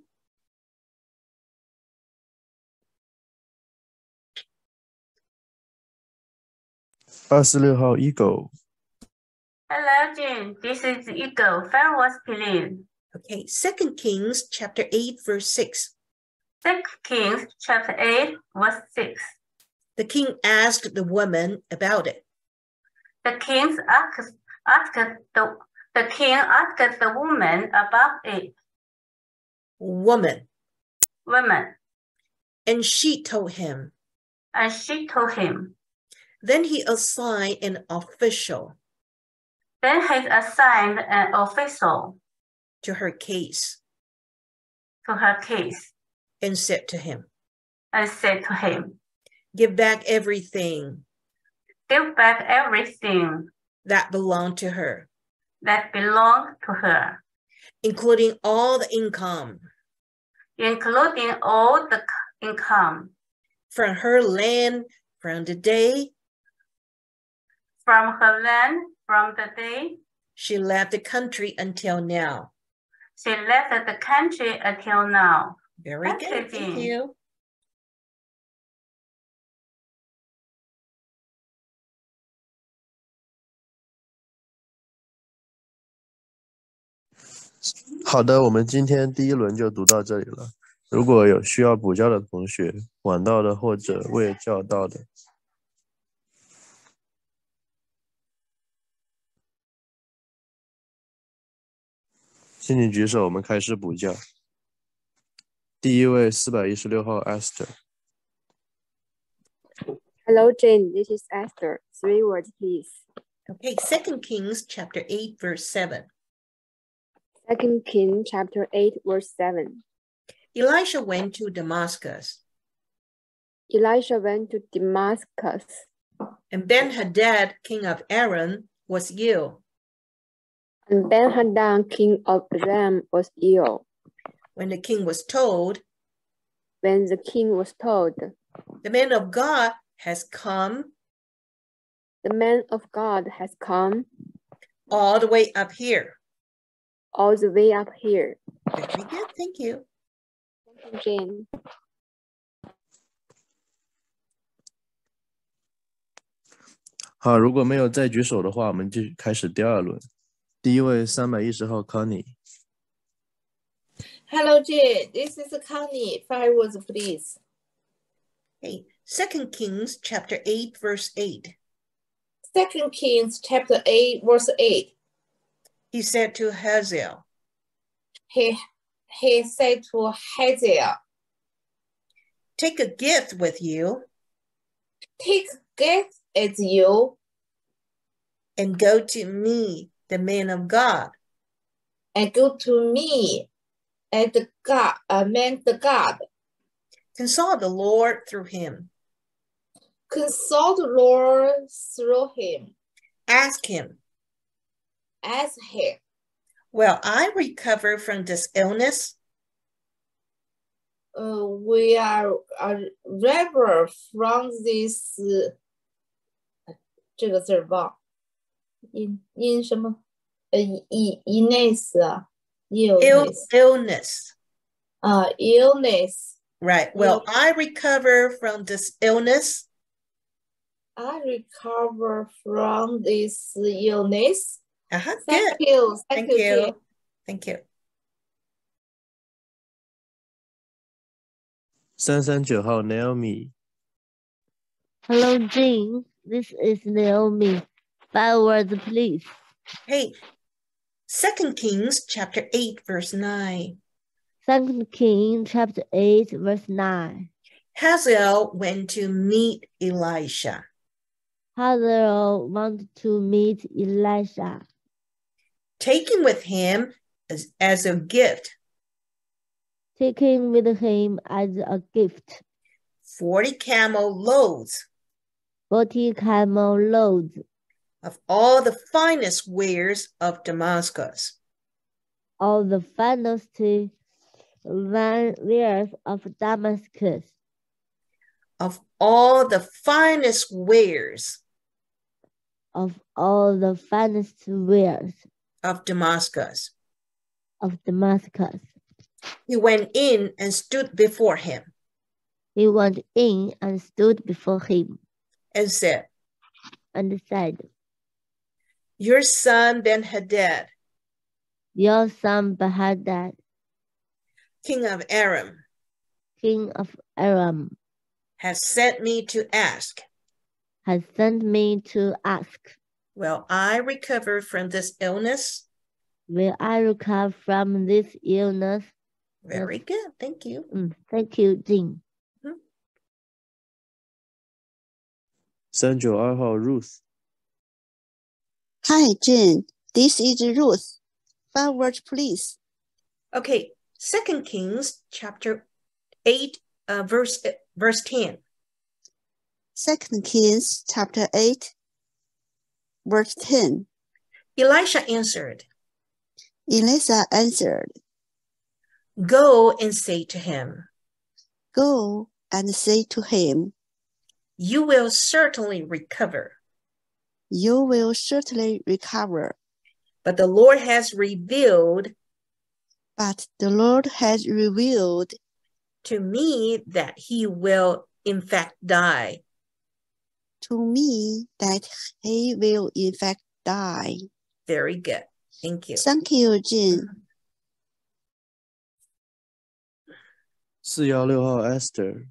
Speaker 2: 二十六号 Eagle。
Speaker 17: Hello, Jane. This is Eagle. Five verse, please.
Speaker 1: Okay, Second Kings chapter eight, verse six.
Speaker 17: Second Kings chapter eight, verse six.
Speaker 1: The king asked the woman about it.
Speaker 17: The king asked, asked the the king asked the woman about it.
Speaker 1: Woman.
Speaker 17: Woman,
Speaker 1: And she told him.
Speaker 17: and she told him.
Speaker 1: Then he assigned an official
Speaker 17: Then he assigned an official
Speaker 1: to her case
Speaker 17: to her case
Speaker 1: and said to him,
Speaker 17: and said to him,
Speaker 1: "Give back everything
Speaker 17: "Give back everything
Speaker 1: that belonged to her,
Speaker 17: that belonged to her,
Speaker 1: including all the income
Speaker 17: including all the income
Speaker 1: from her land from the day
Speaker 17: from her land from the day
Speaker 1: she left the country until now."
Speaker 17: she left the country until now."
Speaker 1: Very
Speaker 17: Thank
Speaker 1: good.
Speaker 17: you,
Speaker 1: Thank
Speaker 17: Jean.
Speaker 1: you.
Speaker 2: 好的，我们今天第一轮就读到这里了。如果有需要补教的同学，晚到的或者未教到的，请你举手，我们开始补教。第一位四百一十六号 Esther。
Speaker 5: Hello, Jane. This is Esther. Three words, please.
Speaker 1: Okay, Second Kings chapter eight, verse seven.
Speaker 5: Second King chapter eight, verse seven.
Speaker 1: Elisha went to Damascus,
Speaker 5: Elisha went to Damascus,
Speaker 1: and Ben-Hadad, king of Aram, was ill.
Speaker 5: And Ben-Hadad, king of Aram, was ill.
Speaker 1: When the king was told,
Speaker 5: When the king was told,
Speaker 1: the man of God has come,
Speaker 5: the man of God has come
Speaker 1: all the way up here.
Speaker 5: all the way up here.
Speaker 1: Very good, thank you.
Speaker 5: Thank you, Jane.
Speaker 2: 好，如果没有再举手的话，我们就开始第二轮。第一位三百一十号 Connie。
Speaker 6: Hello, Jane. This is Connie. Five words, please.
Speaker 1: Hey, Second Kings chapter eight, verse eight.
Speaker 6: Second Kings chapter eight, verse eight.
Speaker 1: He said to Hazael,
Speaker 6: He, he said to Hazael,
Speaker 1: take a gift with you.
Speaker 6: Take a gift with you.
Speaker 1: And go to me, the man of God.
Speaker 6: And go to me, and the God, uh, man the God.
Speaker 1: Consult the Lord through him.
Speaker 6: Consult the Lord through him.
Speaker 1: Ask him.
Speaker 6: Ask him.
Speaker 1: Will I recover from this illness?
Speaker 6: Uh, we are uh, recover from this. Uh, 这个字忘，因因什么？呃，illness 啊
Speaker 1: ，illness. illness.
Speaker 6: 啊 illness.
Speaker 1: Right. Will I recover from this illness?
Speaker 6: I recover from this illness.
Speaker 1: Uh-huh.
Speaker 6: Thank
Speaker 1: Good.
Speaker 6: you. Thank,
Speaker 1: Thank
Speaker 6: you.
Speaker 1: you.
Speaker 6: Jane.
Speaker 1: Thank you.
Speaker 2: 三三九号 Naomi。
Speaker 7: Hello, Jane. This is Naomi. Five words, please.
Speaker 1: Hey, Second Kings chapter eight, verse nine.
Speaker 7: Second Kings chapter eight, verse nine.
Speaker 1: Hazael went to meet Elisha.
Speaker 7: Hazael wanted to meet Elisha.
Speaker 1: Taking with him as, as a gift.
Speaker 7: Taking with him as a gift.
Speaker 1: Forty camel loads.
Speaker 7: Forty camel loads.
Speaker 1: Of all the finest wares of Damascus.
Speaker 7: All the finest wares of Damascus.
Speaker 1: Of all the finest wares.
Speaker 7: Of all the finest wares.
Speaker 1: Of Damascus.
Speaker 7: Of Damascus.
Speaker 1: He went in and stood before him.
Speaker 7: He went in and stood before him.
Speaker 1: And said.
Speaker 7: And said.
Speaker 1: Your son Ben-Hadad.
Speaker 7: Your son Ben-Hadad.
Speaker 1: King of Aram.
Speaker 7: King of Aram.
Speaker 1: Has sent me to ask.
Speaker 7: Has sent me to ask.
Speaker 1: Will I recover from this illness?
Speaker 7: Will I recover from this illness?
Speaker 1: Very good. Thank you.
Speaker 7: Mm, thank you, Jane.
Speaker 1: Mm-hmm.
Speaker 2: 三九二号 Ruth。
Speaker 8: Hi, Jane. This is Ruth. Five words, please.
Speaker 1: Okay. Second Kings chapter eight, uh, verse verse ten.
Speaker 8: Second Kings chapter eight, verse ten.
Speaker 1: Elisha answered.
Speaker 8: Elisha answered.
Speaker 1: Go and say to him.
Speaker 8: Go and say to him.
Speaker 1: You will certainly recover.
Speaker 8: You will certainly recover.
Speaker 1: But the Lord has revealed.
Speaker 8: But the Lord has revealed
Speaker 1: to me that he will in fact die.
Speaker 8: To me that he will in fact die.
Speaker 1: Very good. Thank you.
Speaker 8: Thank you, Jane.
Speaker 2: 四一六号 Esther。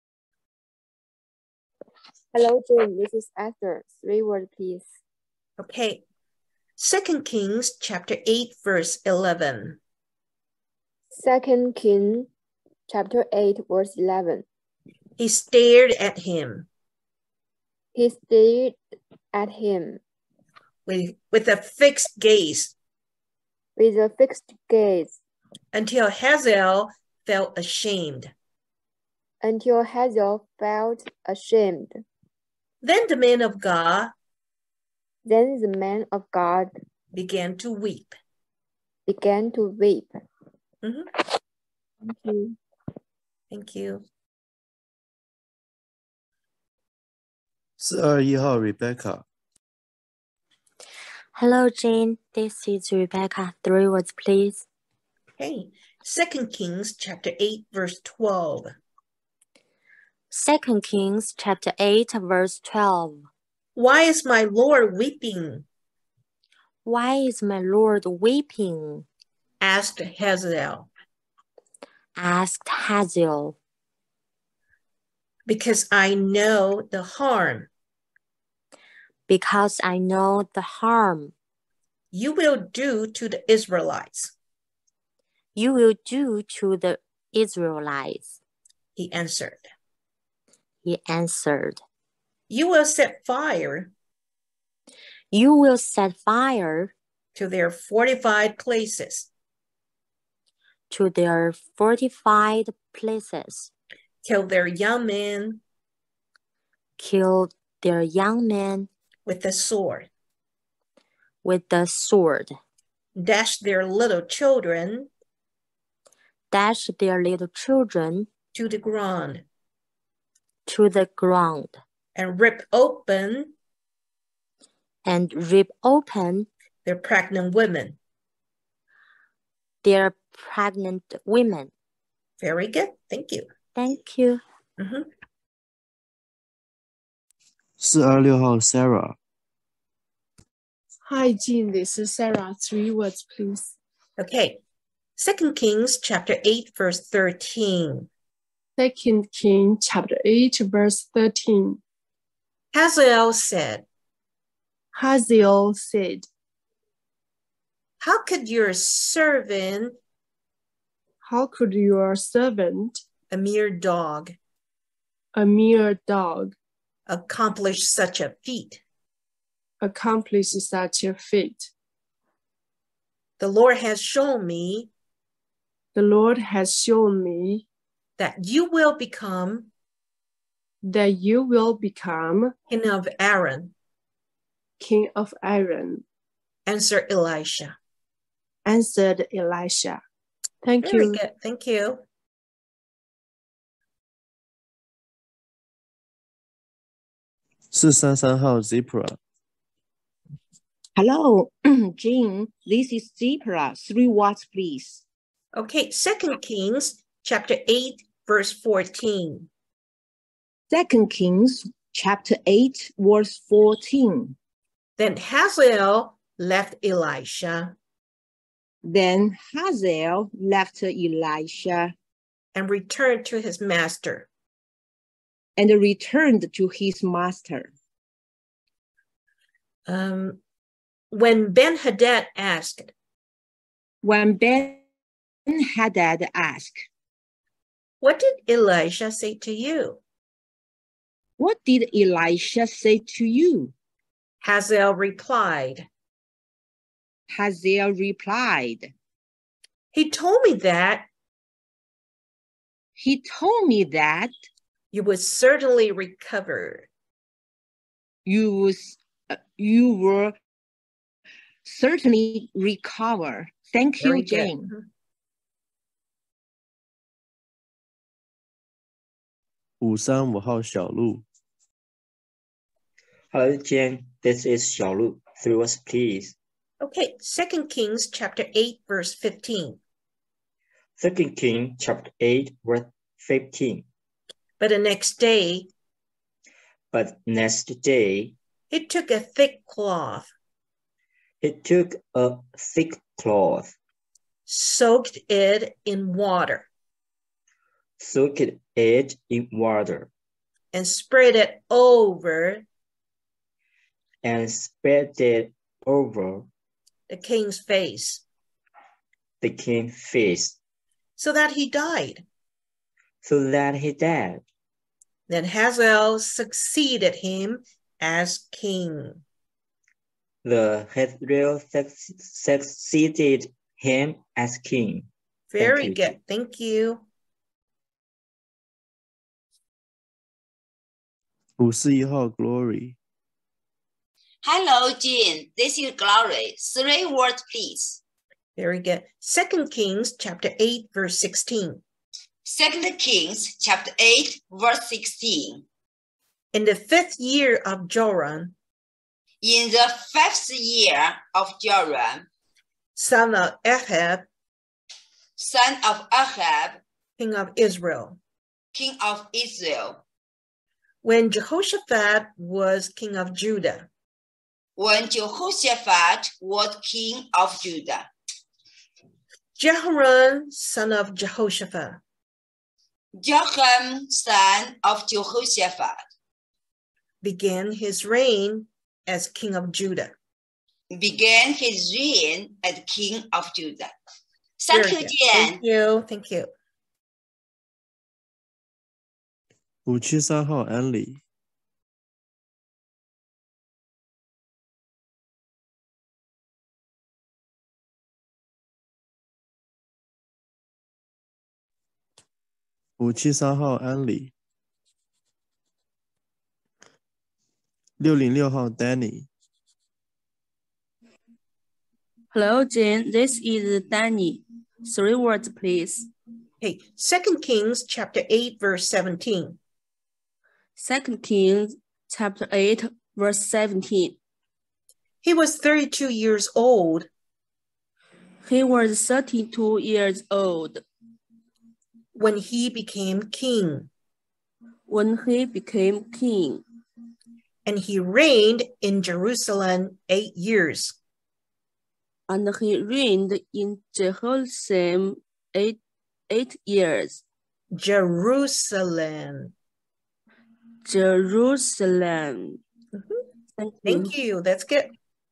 Speaker 5: Hello, Jane. This is Esther. Three words, please.
Speaker 1: Okay. Second Kings chapter eight, verse eleven.
Speaker 5: Second Kings chapter eight, verse eleven.
Speaker 1: He stared at him.
Speaker 5: He stared at him.
Speaker 1: With, with a fixed gaze.
Speaker 5: With a fixed gaze.
Speaker 1: Until Hazael felt ashamed.
Speaker 5: Until Hazael felt ashamed.
Speaker 1: Then the man of God.
Speaker 5: Then the man of God
Speaker 1: began to weep.
Speaker 5: Began to weep.
Speaker 1: Mm-hmm.
Speaker 5: Thank you.
Speaker 1: Thank you.
Speaker 2: 四二一号 Rebecca.
Speaker 9: Hello, Jane. This is Rebecca. Three words, please.
Speaker 1: Okay. Second Kings chapter eight, verse twelve.
Speaker 9: Second Kings chapter eight, verse twelve.
Speaker 1: Why is my Lord weeping?
Speaker 9: Why is my Lord weeping?
Speaker 1: Asked Hazael.
Speaker 9: Asked Hazael.
Speaker 1: Because I know the harm.
Speaker 9: Because I know the harm.
Speaker 1: You will do to the Israelites.
Speaker 9: You will do to the Israelites.
Speaker 1: He answered.
Speaker 9: He answered.
Speaker 1: You will set fire.
Speaker 9: You will set fire
Speaker 1: to their fortified places.
Speaker 9: To their fortified places.
Speaker 1: Kill their young men.
Speaker 9: Kill their young men.
Speaker 1: With the sword.
Speaker 9: With the sword.
Speaker 1: Dash their little children.
Speaker 9: Dash their little children.
Speaker 1: To the ground.
Speaker 9: To the ground.
Speaker 1: And rip open.
Speaker 9: And rip open.
Speaker 1: Their pregnant women.
Speaker 9: Their pregnant women.
Speaker 1: Very good. Thank you.
Speaker 9: Thank you.
Speaker 1: Mm-hmm.
Speaker 2: 四二六号 Sarah.
Speaker 18: Hi, Jean. This is Sarah. Three words, please.
Speaker 1: Okay. Second Kings chapter eight, verse thirteen.
Speaker 18: Second King chapter eight, verse thirteen.
Speaker 1: Hazael said.
Speaker 18: Hazael said.
Speaker 1: How could your servant,
Speaker 18: How could your servant,
Speaker 1: a mere dog,
Speaker 18: a mere dog,
Speaker 1: accomplish such a feat?
Speaker 18: Accomplish such a feat?
Speaker 1: The Lord has shown me.
Speaker 18: The Lord has shown me
Speaker 1: that you will become.
Speaker 18: That you will become
Speaker 1: king of Aaron.
Speaker 18: King of Aaron.
Speaker 1: Answered Elisha.
Speaker 18: Answered Elisha. Thank
Speaker 1: Very
Speaker 18: you.
Speaker 1: Good. Thank you.
Speaker 2: 四三三号 Zipra.
Speaker 10: Hello, Jean. This is Zipra. Three words, please.
Speaker 1: Okay, Second Kings chapter eight, verse fourteen.
Speaker 10: Second Kings chapter eight, verse fourteen.
Speaker 1: Then Hazael left Elisha.
Speaker 10: Then Hazael left Elisha.
Speaker 1: And returned to his master.
Speaker 10: And returned to his master.
Speaker 1: Um, when Ben-Hadad asked.
Speaker 10: When Ben-Hadad asked.
Speaker 1: What did Elisha say to you?
Speaker 10: What did Elisha say to you?
Speaker 1: Hazael replied.
Speaker 10: Hazael replied.
Speaker 1: He told me that.
Speaker 10: He told me that.
Speaker 1: You would certainly recover.
Speaker 10: You was, uh, you will certainly recover. Thank
Speaker 1: Very
Speaker 10: you, Jane.
Speaker 1: Good.
Speaker 2: 五三五号小鹿.
Speaker 11: Hello, Jane. This is Xiaolu. Three words, please.
Speaker 1: Okay, Second Kings chapter eight, verse fifteen.
Speaker 11: Second King chapter eight, verse fifteen.
Speaker 1: But the next day.
Speaker 11: But next day.
Speaker 1: He took a thick cloth.
Speaker 11: He took a thick cloth.
Speaker 1: Soaked it in water.
Speaker 11: Soaked it in water.
Speaker 1: And spread it over.
Speaker 11: And spread it over.
Speaker 1: The king's face.
Speaker 11: The king's face.
Speaker 1: So that he died.
Speaker 11: So that he died.
Speaker 1: Then Hazael succeeded him as king.
Speaker 11: The Hazael succeeded him as king.
Speaker 1: Very
Speaker 11: Thank
Speaker 1: good. Thank you.
Speaker 2: 五四一号 Glory.
Speaker 12: Hello, Jean. This is Glory. Three words, please.
Speaker 1: Very good. Second Kings chapter eight, verse sixteen.
Speaker 12: Second Kings chapter eight, verse sixteen.
Speaker 1: In the fifth year of Joram,
Speaker 12: In the fifth year of Joram,
Speaker 1: son of Ahab,
Speaker 12: son of Ahab,
Speaker 1: king of Israel,
Speaker 12: king of Israel,
Speaker 1: when Jehoshaphat was king of Judah,
Speaker 12: when Jehoshaphat was king of Judah,
Speaker 1: Jehoram, son of Jehoshaphat,
Speaker 12: Joram, son of Jehoshaphat,
Speaker 1: began his reign as king of Judah.
Speaker 12: began his reign as king of Judah. Thank
Speaker 1: Very
Speaker 12: you,
Speaker 1: good.
Speaker 12: Jen.
Speaker 1: Thank you. Thank you.
Speaker 2: 五七三号安里，五七三号安里，六零六号 Danny，
Speaker 10: Hello, Jane. This is Danny. Three words, please.
Speaker 1: Okay, Second Kings chapter eight, verse seventeen.
Speaker 10: Second Kings chapter eight, verse seventeen.
Speaker 1: He was thirty-two years old
Speaker 10: He was thirty-two years old
Speaker 1: when he became king,
Speaker 10: when he became king,
Speaker 1: and he reigned in Jerusalem eight years.
Speaker 10: and he reigned in Jerusalem eight, eight years.
Speaker 1: Jerusalem.
Speaker 10: Jerusalem.
Speaker 1: Mhm.
Speaker 10: Thank you.
Speaker 1: Thank you. That's good.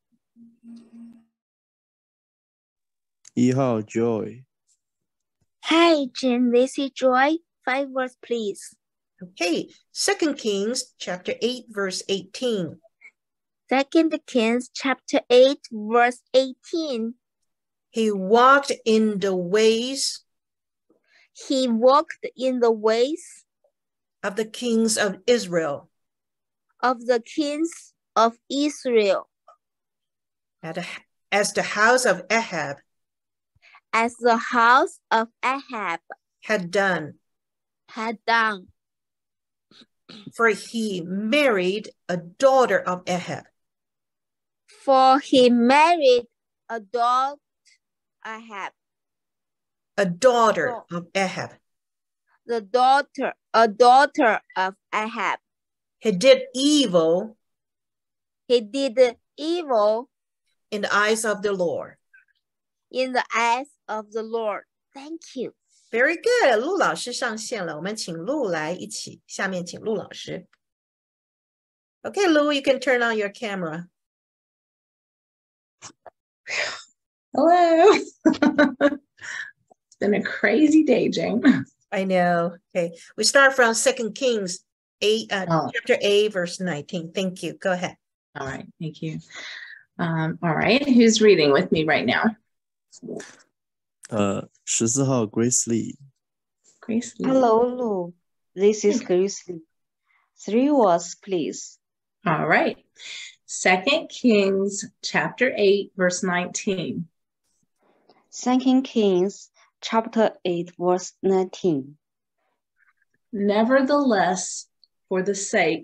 Speaker 2: 一号 Joy，
Speaker 19: Hi, Jane. This is Joy. Five words, please.
Speaker 1: Okay, Second Kings chapter eight, verse eighteen.
Speaker 19: Second Kings chapter eight, verse eighteen.
Speaker 1: He walked in the ways
Speaker 19: He walked in the ways
Speaker 1: of the kings of Israel,
Speaker 19: of the kings of Israel,
Speaker 1: at a- as the house of Ahab
Speaker 19: as the house of Ahab
Speaker 1: had done,
Speaker 19: had done.
Speaker 1: for he married a daughter of Ahab.
Speaker 19: For he married a daughter Ahab,
Speaker 1: A daughter of Ahab.
Speaker 19: the daughter, a daughter of Ahab.
Speaker 1: He did evil
Speaker 19: He did evil
Speaker 1: in the eyes of the Lord.
Speaker 19: in the eyes of the Lord. Thank you.
Speaker 1: Very good. 陆老师上线了，我们请陆来一起。下面请陆老师。Okay, Lou, you can turn on your camera.
Speaker 13: Hello. It's been a crazy day, Jane.
Speaker 1: I know. Okay, we start from Second Kings eight, uh,
Speaker 13: Oh.
Speaker 1: chapter eight, verse nineteen. Thank you. Go ahead.
Speaker 13: All right, thank you. Um, all right, who's reading with me right now?
Speaker 2: 呃，十四号 Grace Lee，
Speaker 13: Grace Lee.
Speaker 8: Hello, Lou. This is Grace Lee. Three words, please.
Speaker 13: All right. Second Kings chapter eight, verse nineteen.
Speaker 8: Second Kings chapter eight, verse nineteen.
Speaker 13: Nevertheless, for the sake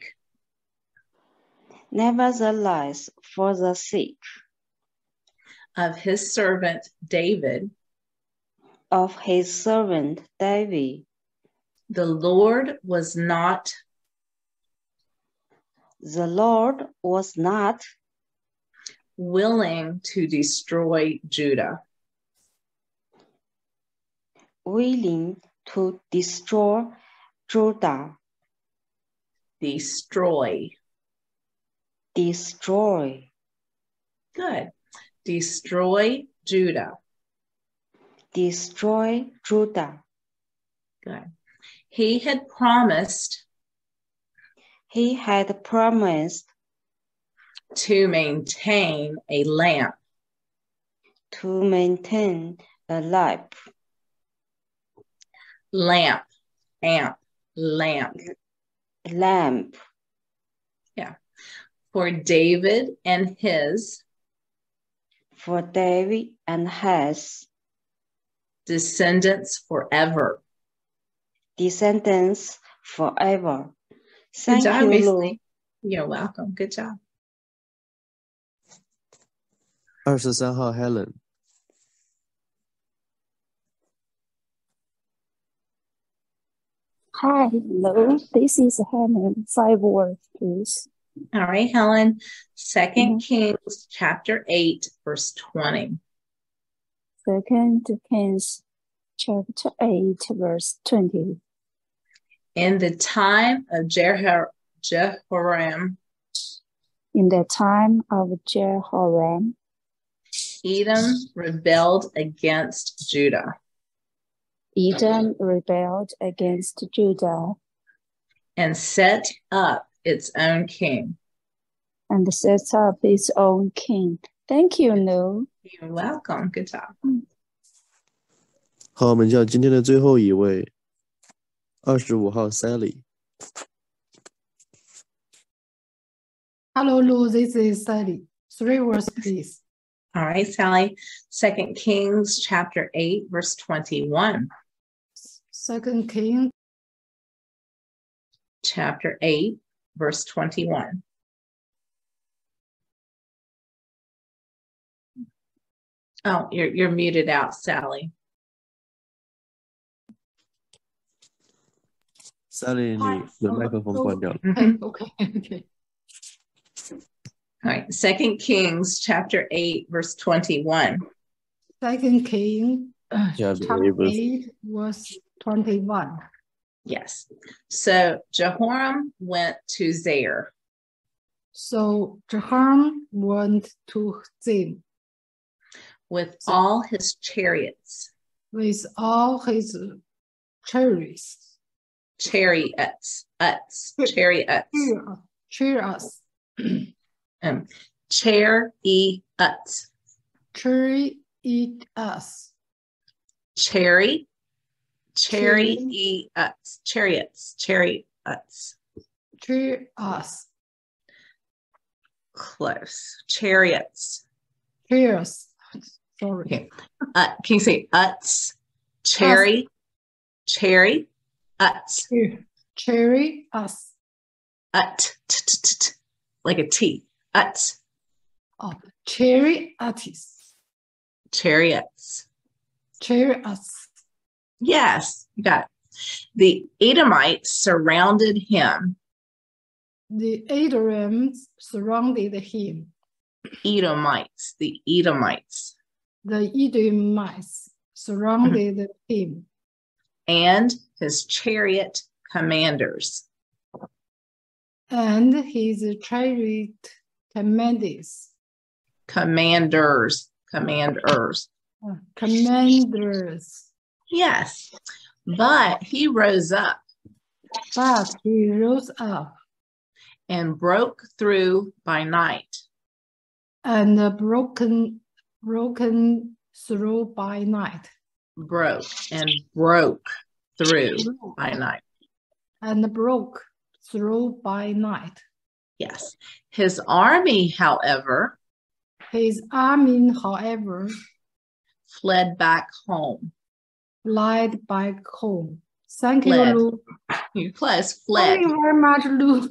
Speaker 8: Nevertheless, for the sake
Speaker 13: of his servant David,
Speaker 8: of his servant David,
Speaker 13: the Lord was not
Speaker 8: the Lord was not
Speaker 13: willing to destroy Judah.
Speaker 8: willing to destroy Judah.
Speaker 13: Destroy.
Speaker 8: Destroy.
Speaker 13: Good. Destroy Judah.
Speaker 8: Destroy Judah.
Speaker 13: Good. He had promised
Speaker 8: He had promised
Speaker 13: to maintain a lamp.
Speaker 8: to maintain a lamp.
Speaker 13: Lamp. Amp. Lamp.
Speaker 8: Lamp.
Speaker 13: Yeah. For David and his
Speaker 15: for David and his
Speaker 13: descendants forever.
Speaker 15: Descendants forever.
Speaker 13: Good
Speaker 15: Thank
Speaker 13: job,
Speaker 15: you,
Speaker 13: Grace
Speaker 15: Lou.
Speaker 13: Lee. You're welcome. Good job.
Speaker 2: 二十三号 Helen。
Speaker 16: Hi, hello. This is Helen. Five words, please.
Speaker 13: All right, Helen. Second
Speaker 16: Mhm.
Speaker 13: Kings chapter eight, verse twenty.
Speaker 16: Second Kings chapter eight, verse twenty.
Speaker 13: In the time of Jeho- Jehoram,
Speaker 16: In the time of Jehoram,
Speaker 13: Edom rebelled against Judah.
Speaker 16: Edom rebelled against Judah
Speaker 13: And set up its own king.
Speaker 16: and set up its own king. Thank you, Lou.
Speaker 13: You're welcome. Good job.
Speaker 2: 好，我们叫今天的最后一位，二十五号 Sally。
Speaker 18: Hello, Lou. This is Sally. Three words, please.
Speaker 13: All right, Sally. Second Kings chapter eight, verse twenty-one.
Speaker 18: Second King,
Speaker 13: Chapter eight, verse twenty-one. Oh, you're you're muted out, Sally.
Speaker 2: Sally， 你的麦克风关掉了。
Speaker 18: Okay, okay, okay.
Speaker 13: All right, Second Kings chapter eight, verse twenty-one.
Speaker 18: Second King, uh,
Speaker 2: Chapter
Speaker 18: chapter
Speaker 2: eight, verse-
Speaker 18: eight, verse twenty-one.
Speaker 13: Yes. So Jehoram went to Zair
Speaker 18: So Jehoram went to Zin
Speaker 13: with all his chariots,
Speaker 18: with all his chariots,
Speaker 13: chariots, uts, chariots,
Speaker 18: chariots,
Speaker 13: um, chariots,
Speaker 18: chariots,
Speaker 13: cherry, chariots, chariots, chariots.
Speaker 18: chariots,
Speaker 13: Close. Chariots.
Speaker 18: chariots. Sorry.
Speaker 13: Okay. Uh, can you say uts? Cherry, cherry, uts,
Speaker 18: Chariots.
Speaker 13: ut, t- t- t- t- like a T. Uts,
Speaker 18: Oh, chariots.
Speaker 13: chariots.
Speaker 18: Chariots.
Speaker 13: Yes, you got it. The Edomites surrounded him.
Speaker 18: The Edomites surrounded him.
Speaker 13: Edomites, the Edomites,
Speaker 18: The Edomites surrounded him,
Speaker 13: and his chariot commanders.
Speaker 18: and his chariot commanders.
Speaker 13: Commanders, commanders.
Speaker 18: uh, Commanders.
Speaker 13: Yes, but he rose up
Speaker 18: But he rose up
Speaker 13: and broke through by night.
Speaker 18: and broken, broken through by night,
Speaker 13: Broke and broke through by night.
Speaker 18: and broke through by night.
Speaker 13: Yes. His army, however,
Speaker 18: His army, however,
Speaker 13: fled back home.
Speaker 18: fled back home. Thank
Speaker 13: Fled.
Speaker 18: you, Lou.
Speaker 13: You're close.
Speaker 18: Thank
Speaker 13: Fled.
Speaker 18: you very much, Lou.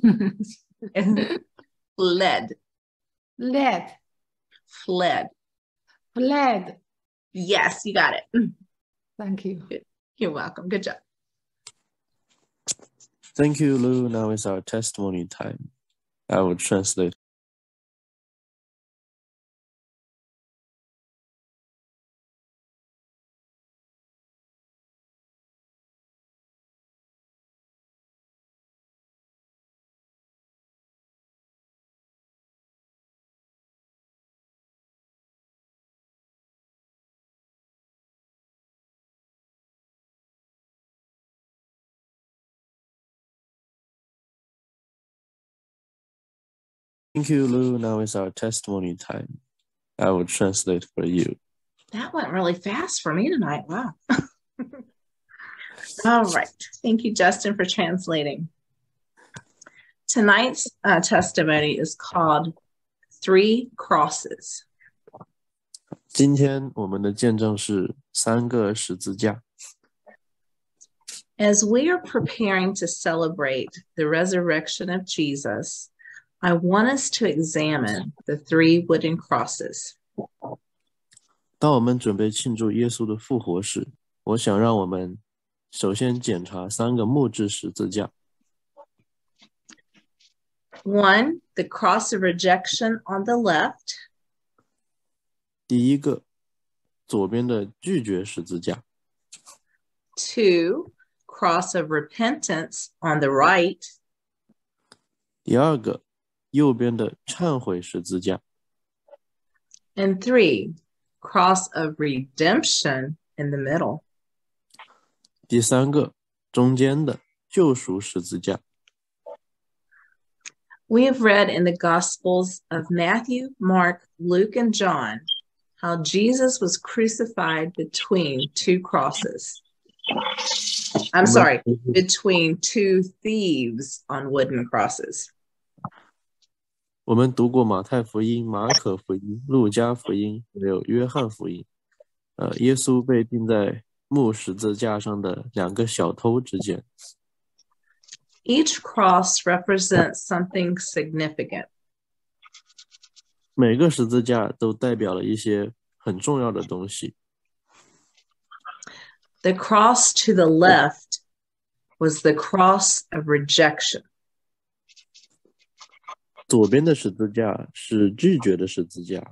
Speaker 13: Fled.
Speaker 18: Fled,
Speaker 13: Fled.
Speaker 18: fled.
Speaker 13: Yes, you got it.
Speaker 18: Thank you.
Speaker 13: You're welcome. Good job.
Speaker 2: Thank you, Lou. Now is our testimony time. I will translate. Thank you, Lou. Now is our testimony time. I will translate for you.
Speaker 13: That went really fast for me tonight. Wow. All right. Thank you, Justin, for translating. Tonight's uh, testimony is called Three Crosses.
Speaker 2: 今天我们的见证是三个十字架。
Speaker 13: As we are preparing to celebrate the resurrection of Jesus, I want us to examine the three wooden crosses.
Speaker 2: 当我们准备庆祝耶稣的复活时，我想让我们首先检查三个木质十字架。
Speaker 13: One, the cross of rejection on the left.
Speaker 2: 第一个，左边的拒绝十字架。
Speaker 13: Two, cross of repentance on the right.
Speaker 2: 第二个，右边的忏悔十字架。
Speaker 13: And three, cross of redemption in the middle.
Speaker 2: 第三个，中间的救赎十字架。
Speaker 13: We have read in the Gospels of Matthew, Mark, Luke, and John how Jesus was crucified between two crosses. I'm sorry, between two thieves on wooden crosses.
Speaker 2: 我们读过马太福音、马可福音、路加福音，还有约翰福音。呃，耶稣被钉在木十字架上的两个小偷之间。
Speaker 13: Each cross represents something significant.
Speaker 2: 每个十字架都代表了一些很重要的东西。
Speaker 13: The cross to the left was the cross of rejection.
Speaker 2: 左边的十字架是拒绝的十字架。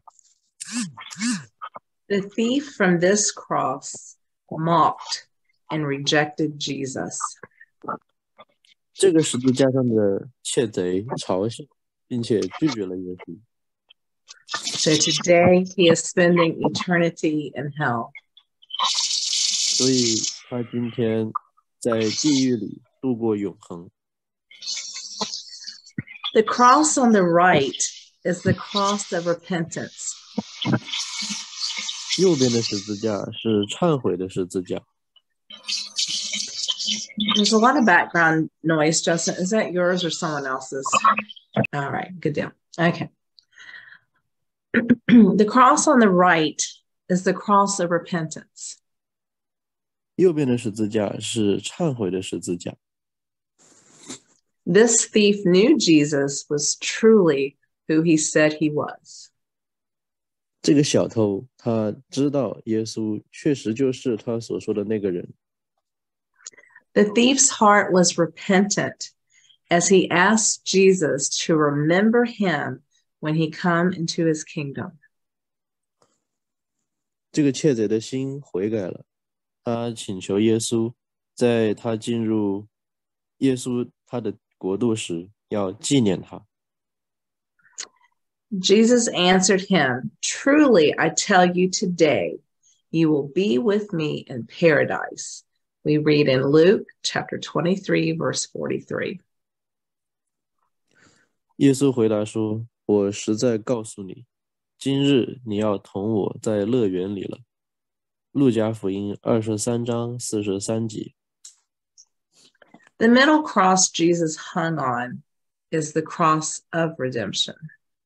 Speaker 13: The thief from this cross mocked and rejected Jesus.
Speaker 2: 这个十字架上的窃贼嘲笑，并且拒绝了耶稣。
Speaker 13: So today he is spending eternity in hell.
Speaker 2: 所以他今天在地狱里度过永恒。
Speaker 13: The cross on the right is the cross of repentance.
Speaker 2: 右边的十字架是忏悔的十字架。
Speaker 13: There's a lot of background noise, Justin. Is that yours or someone else's? All right, good deal. Okay. The cross on the right is the cross of repentance.
Speaker 2: 右边的十字架是忏悔的十字架。
Speaker 13: This thief knew Jesus was truly who he said he was.
Speaker 2: 这个小偷他知道耶稣确实就是他所说的那个人。
Speaker 13: The thief's heart was repentant as he asked Jesus to remember him when he come into his kingdom.
Speaker 2: 这个窃贼的心悔改了，他请求耶稣，在他进入耶稣他的国度时，要纪念他。
Speaker 13: Jesus answered him, "Truly, I tell you today, you will be with me in paradise." We read in Luke chapter twenty-three, verse forty-three.
Speaker 2: 耶稣回答说：“我实在告诉你，今日你要同我在乐园里了。”路加福音二十三章四十三节。
Speaker 13: The middle cross Jesus hung on is the cross of redemption.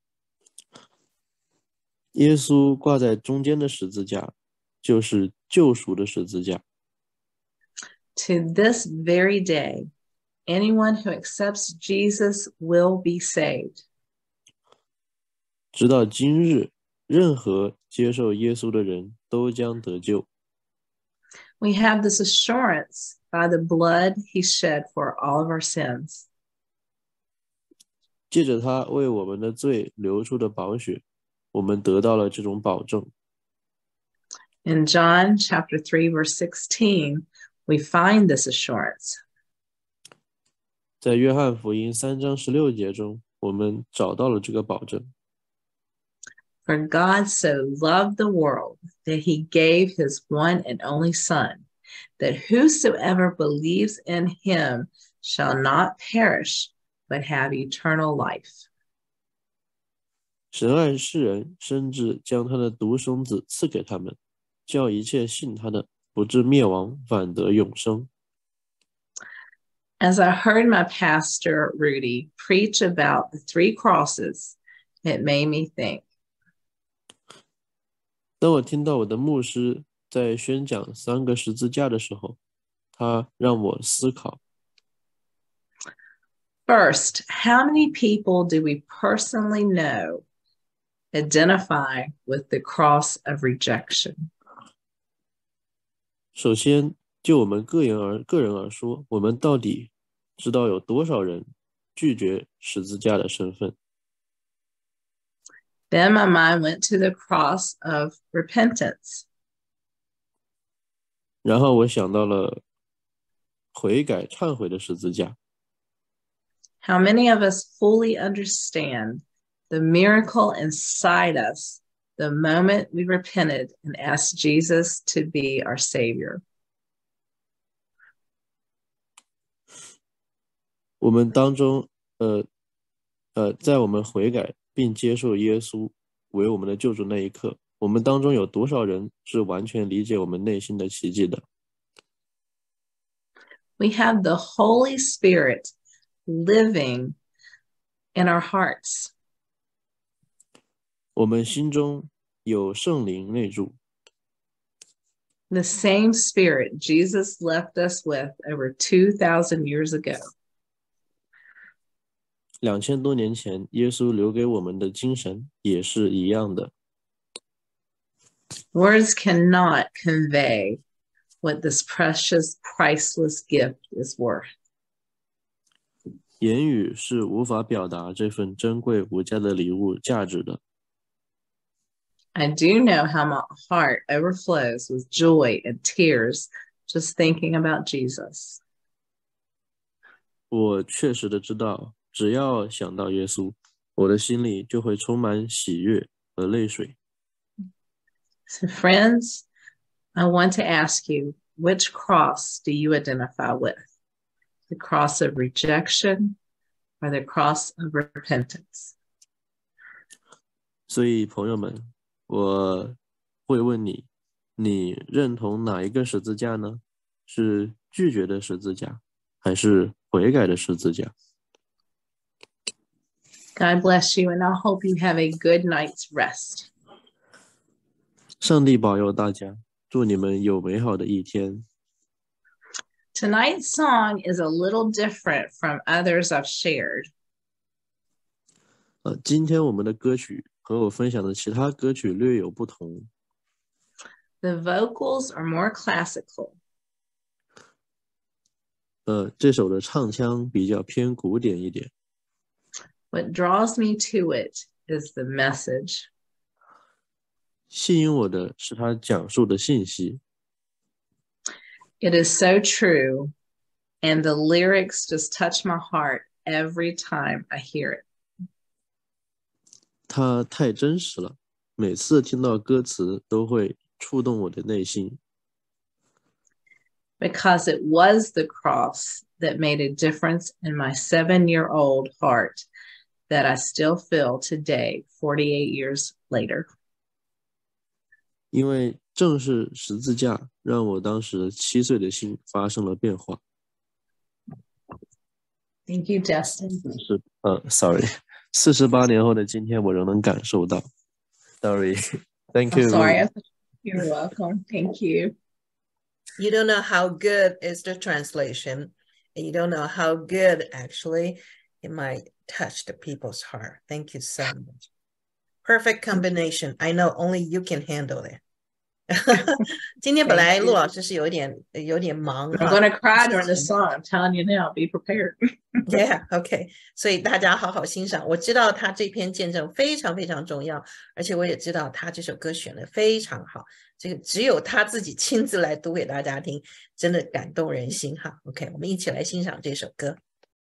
Speaker 2: 耶稣挂在中间的十字架，就是救赎的十字架。
Speaker 13: To this very day, anyone who accepts Jesus will be saved.
Speaker 2: 直到今日，任何接受耶稣的人都将得救。
Speaker 13: We have this assurance by the blood he shed for all of our sins.
Speaker 2: 借着他为我们的罪流出的宝血，我们得到了这种保证。
Speaker 13: In John chapter three, verse sixteen, we find this assurance.
Speaker 2: 在约翰福音三章十六节中，我们找到了这个保证。
Speaker 13: For God so loved the world that he gave his one and only Son, that whosoever believes in him shall not perish, but have eternal life.
Speaker 2: 神爱世人，甚至将他的独生子赐给他们，叫一切信他的不至灭亡，反得永生。
Speaker 13: As I heard my pastor, Rudy, preach about the three crosses, it made me think.
Speaker 2: 当我听到我的牧师在宣讲三个十字架的时候，他让我思考。
Speaker 13: First, how many people do we personally know identify with the cross of rejection?
Speaker 2: 首先，就我们个人而个人而说，我们到底知道有多少人拒绝十字架的身份？
Speaker 13: Then my mind went to the cross of repentance.
Speaker 2: 然后我想到了悔改、忏悔的十字架。
Speaker 13: How many of us fully understand the miracle inside us the moment we repented and asked Jesus to be our Savior?
Speaker 2: 我们当中，呃，呃，在我们悔改并接受耶稣为我们的救主那一刻，我们当中有多少人是完全理解我们内心的奇迹的？
Speaker 13: We have the Holy Spirit living in our hearts.
Speaker 2: 我们心中有圣灵内住。
Speaker 13: The same Spirit Jesus left us with over two thousand years ago.
Speaker 2: 两千多年前，耶稣留给我们的精神也是一样的。
Speaker 13: Words cannot convey what this precious, priceless gift is worth.
Speaker 2: 言语是无法表达这份珍贵无价的礼物价值的。
Speaker 13: I do know how my heart overflows with joy and tears just thinking about Jesus.
Speaker 2: 我确实的知道，只要想到耶稣，我的心里就会充满喜悦和泪水。
Speaker 13: So friends, I want to ask you, which cross do you identify with? The cross of rejection or the cross of repentance?
Speaker 2: 所以朋友们，我会问你，你认同哪一个十字架呢？是拒绝的十字架，还是悔改的十字架？
Speaker 13: God bless you, and I hope you have a good night's rest.
Speaker 2: 上帝保佑大家，祝你们有美好的一天。
Speaker 13: Tonight's song is a little different from others I've shared.
Speaker 2: 呃，今天我们的歌曲和我分享的其他歌曲略有不同。
Speaker 13: The vocals are more classical.
Speaker 2: 呃，这首的唱腔比较偏古典一点。
Speaker 13: What draws me to it is the message.
Speaker 2: 吸引我的是他讲述的信息。
Speaker 13: It is so true, and the lyrics just touch my heart every time I hear it.
Speaker 2: 它太真实了，每次听到歌词都会触动我的内心。
Speaker 13: Because it was the cross that made a difference in my seven-year-old heart that I still feel today, forty-eight years later.
Speaker 2: 因为正是十字架让我当时七岁的心发生了变化。
Speaker 13: Thank you, Justin.
Speaker 2: 是，呃 ，sorry， 四十八年后的今天，我仍能感受到。Sorry, thank you.
Speaker 13: I'm sorry. You're welcome. Thank you.
Speaker 1: You don't know how good is the translation, and you don't know how good actually it might touch the people's heart. Thank you so much. Perfect combination. I know only you can handle it. 今天本来陆老师是有一点有点忙
Speaker 13: I'm going to cry during the song. I'm telling you now. Be prepared.
Speaker 1: Yeah, okay. 所以大家好好欣赏。我知道他这篇见证非常非常重要，而且我也知道他这首歌选得非常好。这个只有他自己亲自来读给大家听，真的感动人心哈。OK， 我们一起来欣赏这首歌。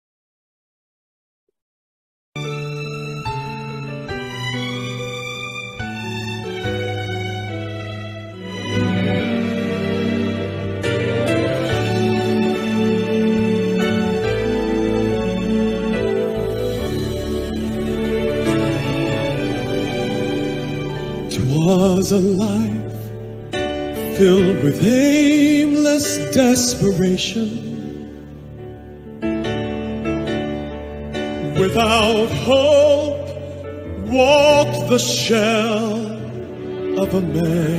Speaker 3: Was a life filled with aimless desperation, Without hope walked the shell of a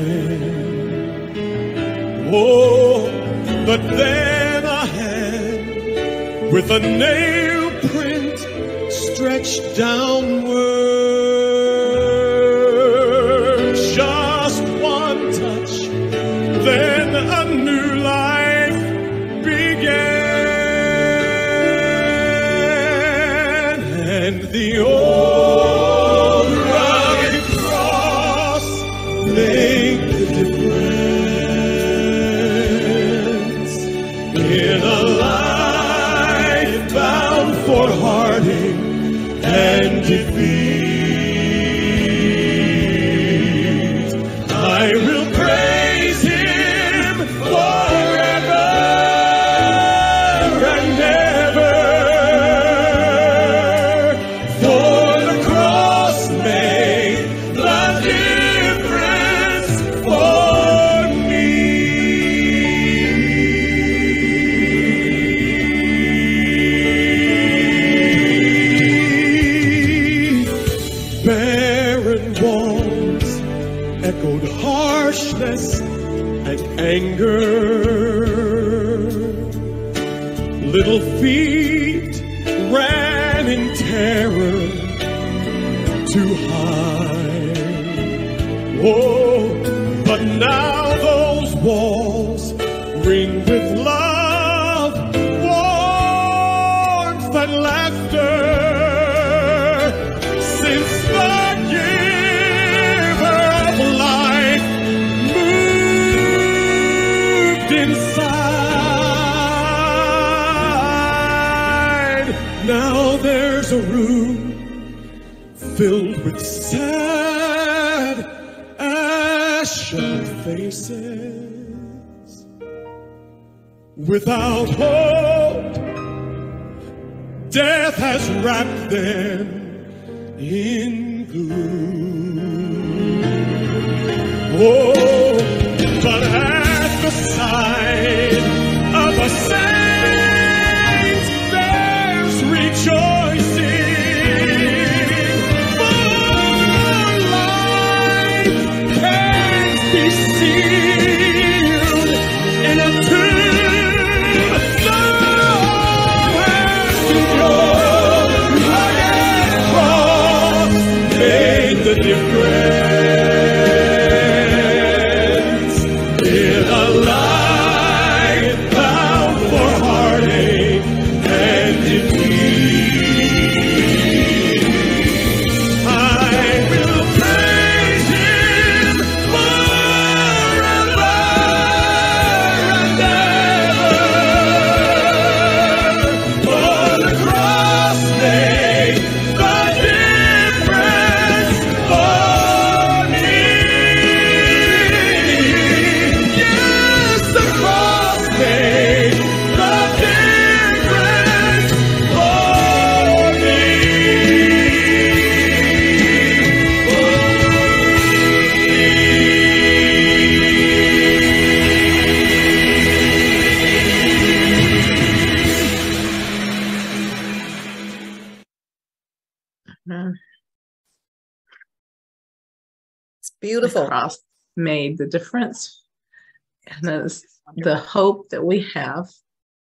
Speaker 3: man. Oh, but then a hand with a nail print stretched downward. Just one touch, then a new life began. And the old rugged cross made the difference in a life bound for heartache and defeat. I will praise him forever and ever, for the cross made the difference for me. Barren walls echoed harshness and anger. Little feet ran in terror to hide. Oh, but now those walls ring with love, warmth, and laughter. Since the giver of life moved inside, now there's a room filled with sad, ashen faces. Without hope, death has wrapped them in gloom. Oh, but at the sight of a saint, there's rejoicing. For life can be sealed in a tomb. No has your rugged cross made the difference in a life bound for heartache and defeat. I will praise him forever and ever, for the cross made the difference for me. Yes, the cross made the difference for me.
Speaker 1: It's beautiful.
Speaker 13: The cross made the difference. And it's the hope that we have.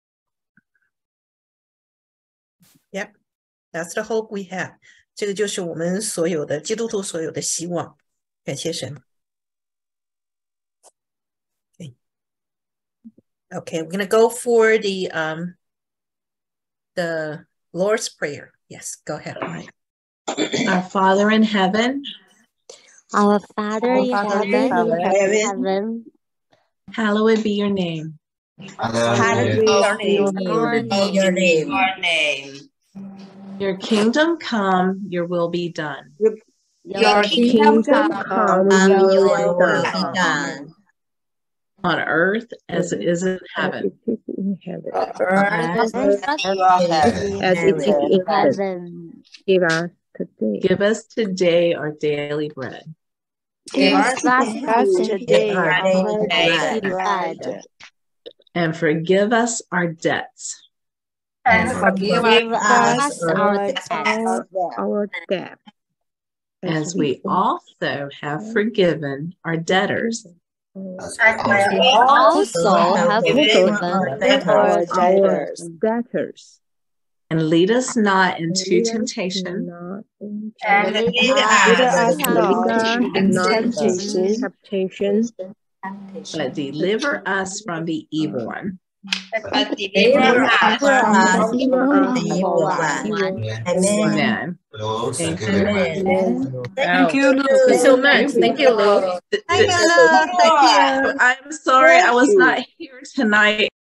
Speaker 1: Yep, that's the hope we have. 这个就是我们所有的基督徒所有的希望。感谢神。Okay, okay, we're gonna go for the um the Lord's Prayer. Yes, go ahead.
Speaker 13: Our Father in heaven,
Speaker 7: Our Father in
Speaker 12: Father in
Speaker 7: heaven,
Speaker 12: heaven,
Speaker 7: heaven,
Speaker 13: hallowed be your name.
Speaker 12: hallowed be your name.
Speaker 7: Lord,
Speaker 12: Be your name. Your name.
Speaker 13: Your kingdom come, your will be done.
Speaker 12: Your kingdom come, and your will be done.
Speaker 13: On earth as it is in heaven.
Speaker 12: On earth
Speaker 5: As it is in heaven. Give us today.
Speaker 13: Give us today our daily bread.
Speaker 12: Give us
Speaker 5: today
Speaker 12: our
Speaker 5: our
Speaker 12: daily
Speaker 5: daily
Speaker 12: bread.
Speaker 5: bread.
Speaker 13: And forgive us our debts.
Speaker 17: and
Speaker 13: forgive
Speaker 17: forgive
Speaker 13: us
Speaker 17: us our debts,
Speaker 5: our debt,
Speaker 13: as we also have forgiven our debtors.
Speaker 17: as we also have forgiven our debtors.
Speaker 5: debtors.
Speaker 13: And lead us not into temptation,
Speaker 17: And lead
Speaker 8: Lead
Speaker 17: us
Speaker 8: us not
Speaker 5: Lead
Speaker 8: into
Speaker 5: us not
Speaker 8: temptation,
Speaker 5: into temptation,
Speaker 13: but deliver us from the evil one.
Speaker 12: But deliver us
Speaker 8: us
Speaker 12: from
Speaker 8: from
Speaker 12: the evil
Speaker 8: evil
Speaker 12: one.
Speaker 13: Amen.
Speaker 12: Amen.
Speaker 13: Thank
Speaker 12: you, Lou.
Speaker 13: Thank you so much. Thank you, Lou.
Speaker 12: Thank you, Lou. Thank you.
Speaker 13: I'm sorry I was not here tonight.